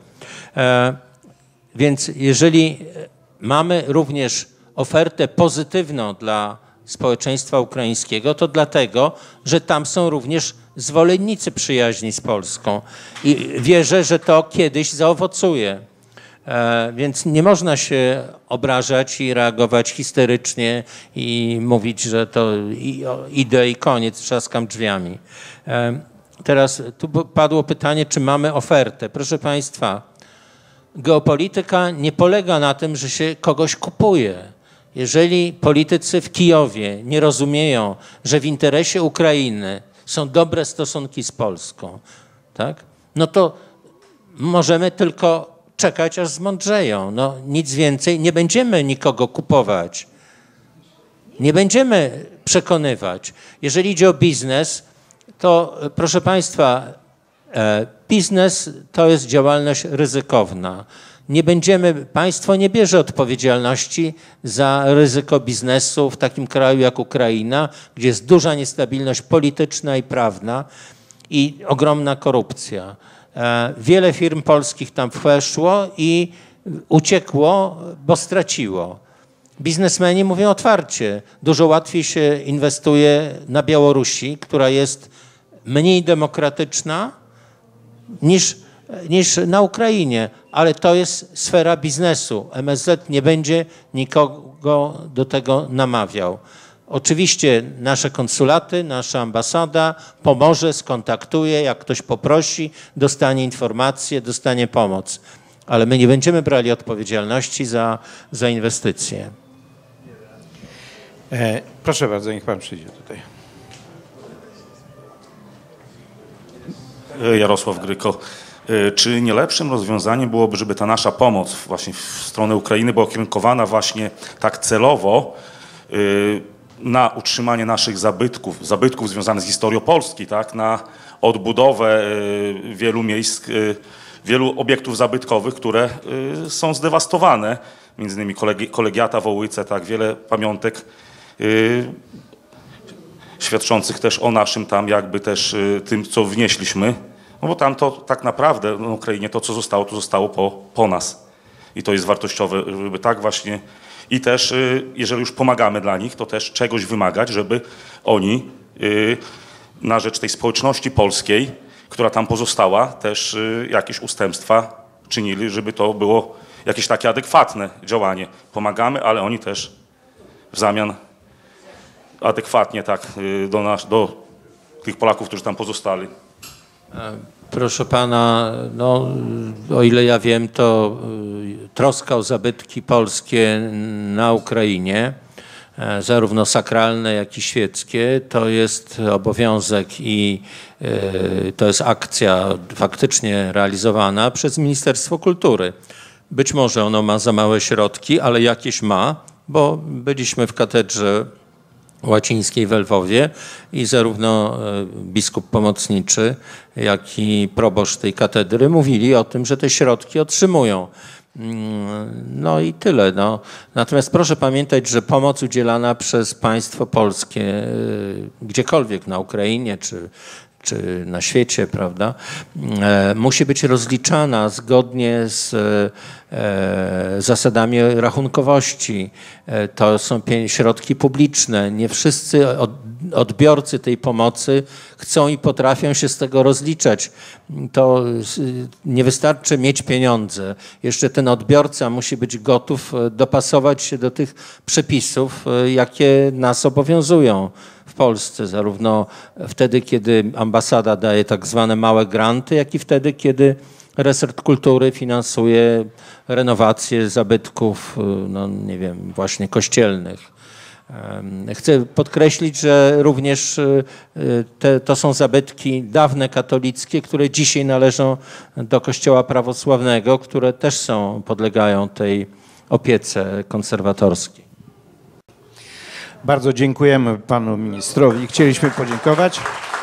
Więc jeżeli mamy również ofertę pozytywną dla społeczeństwa ukraińskiego, to dlatego, że tam są również zwolennicy przyjaźni z Polską i wierzę, że to kiedyś zaowocuje. Więc nie można się obrażać i reagować histerycznie i mówić, że to idę i koniec, trzaskam drzwiami. Teraz tu padło pytanie, czy mamy ofertę. Proszę Państwa, geopolityka nie polega na tym, że się kogoś kupuje. Jeżeli politycy w Kijowie nie rozumieją, że w interesie Ukrainy są dobre stosunki z Polską, tak? No to możemy tylko czekać, aż zmądrzeją. No, nic więcej, nie będziemy nikogo kupować. Nie będziemy przekonywać. Jeżeli idzie o biznes, to proszę Państwa, biznes to jest działalność ryzykowna. Nie będziemy, państwo nie bierze odpowiedzialności za ryzyko biznesu w takim kraju jak Ukraina, gdzie jest duża niestabilność polityczna i prawna i ogromna korupcja. Wiele firm polskich tam weszło i uciekło, bo straciło. Biznesmeni mówią otwarcie, dużo łatwiej się inwestuje na Białorusi, która jest mniej demokratyczna niż na Ukrainie, ale to jest sfera biznesu. MSZ nie będzie nikogo do tego namawiał. Oczywiście nasze konsulaty, nasza ambasada pomoże, skontaktuje, jak ktoś poprosi, dostanie informacje, dostanie pomoc. Ale my nie będziemy brali odpowiedzialności za inwestycje. Proszę bardzo, niech pan przyjdzie tutaj. Jarosław Gryko. Czy nie lepszym rozwiązaniem byłoby, żeby ta nasza pomoc właśnie w stronę Ukrainy była kierunkowana właśnie tak celowo na utrzymanie naszych zabytków związanych z historią Polski, tak? Na odbudowę wielu miejsc, wielu obiektów zabytkowych, które są zdewastowane, między innymi kolegiata w Wołyce, tak? Wiele pamiątek świadczących też o naszym tam jakby też tym, co wnieśliśmy. No bo tam to tak naprawdę na Ukrainie to zostało po nas. I to jest wartościowe, żeby tak właśnie i też jeżeli już pomagamy dla nich, to też czegoś wymagać, żeby oni na rzecz tej społeczności polskiej, która tam pozostała, też jakieś ustępstwa czynili, żeby to było jakieś takie adekwatne działanie. Pomagamy, ale oni też w zamian adekwatnie tak do tych Polaków, którzy tam pozostali. Proszę pana, no, o ile ja wiem, to troska o zabytki polskie na Ukrainie, zarówno sakralne, jak i świeckie, to jest obowiązek i to jest akcja faktycznie realizowana przez Ministerstwo Kultury. Być może ono ma za małe środki, ale jakieś ma, bo byliśmy w katedrze łacińskiej w Lwowie i zarówno biskup pomocniczy, jak i proboszcz tej katedry mówili o tym, że te środki otrzymują. No i tyle. No. Natomiast proszę pamiętać, że pomoc udzielana przez państwo polskie, gdziekolwiek na Ukrainie czy na świecie, prawda, musi być rozliczana zgodnie z zasadami rachunkowości. To są środki publiczne. Nie wszyscy odbiorcy tej pomocy chcą i potrafią się z tego rozliczać. To nie wystarczy mieć pieniądze. Jeszcze ten odbiorca musi być gotów dopasować się do tych przepisów, jakie nas obowiązują w Polsce, zarówno wtedy, kiedy ambasada daje tak zwane małe granty, jak i wtedy, kiedy resort kultury finansuje renowację zabytków, no nie wiem, właśnie kościelnych. Chcę podkreślić, że również to są zabytki dawne katolickie, które dzisiaj należą do Kościoła prawosławnego, które też podlegają tej opiece konserwatorskiej. Bardzo dziękujemy panu ministrowi. Chcieliśmy podziękować.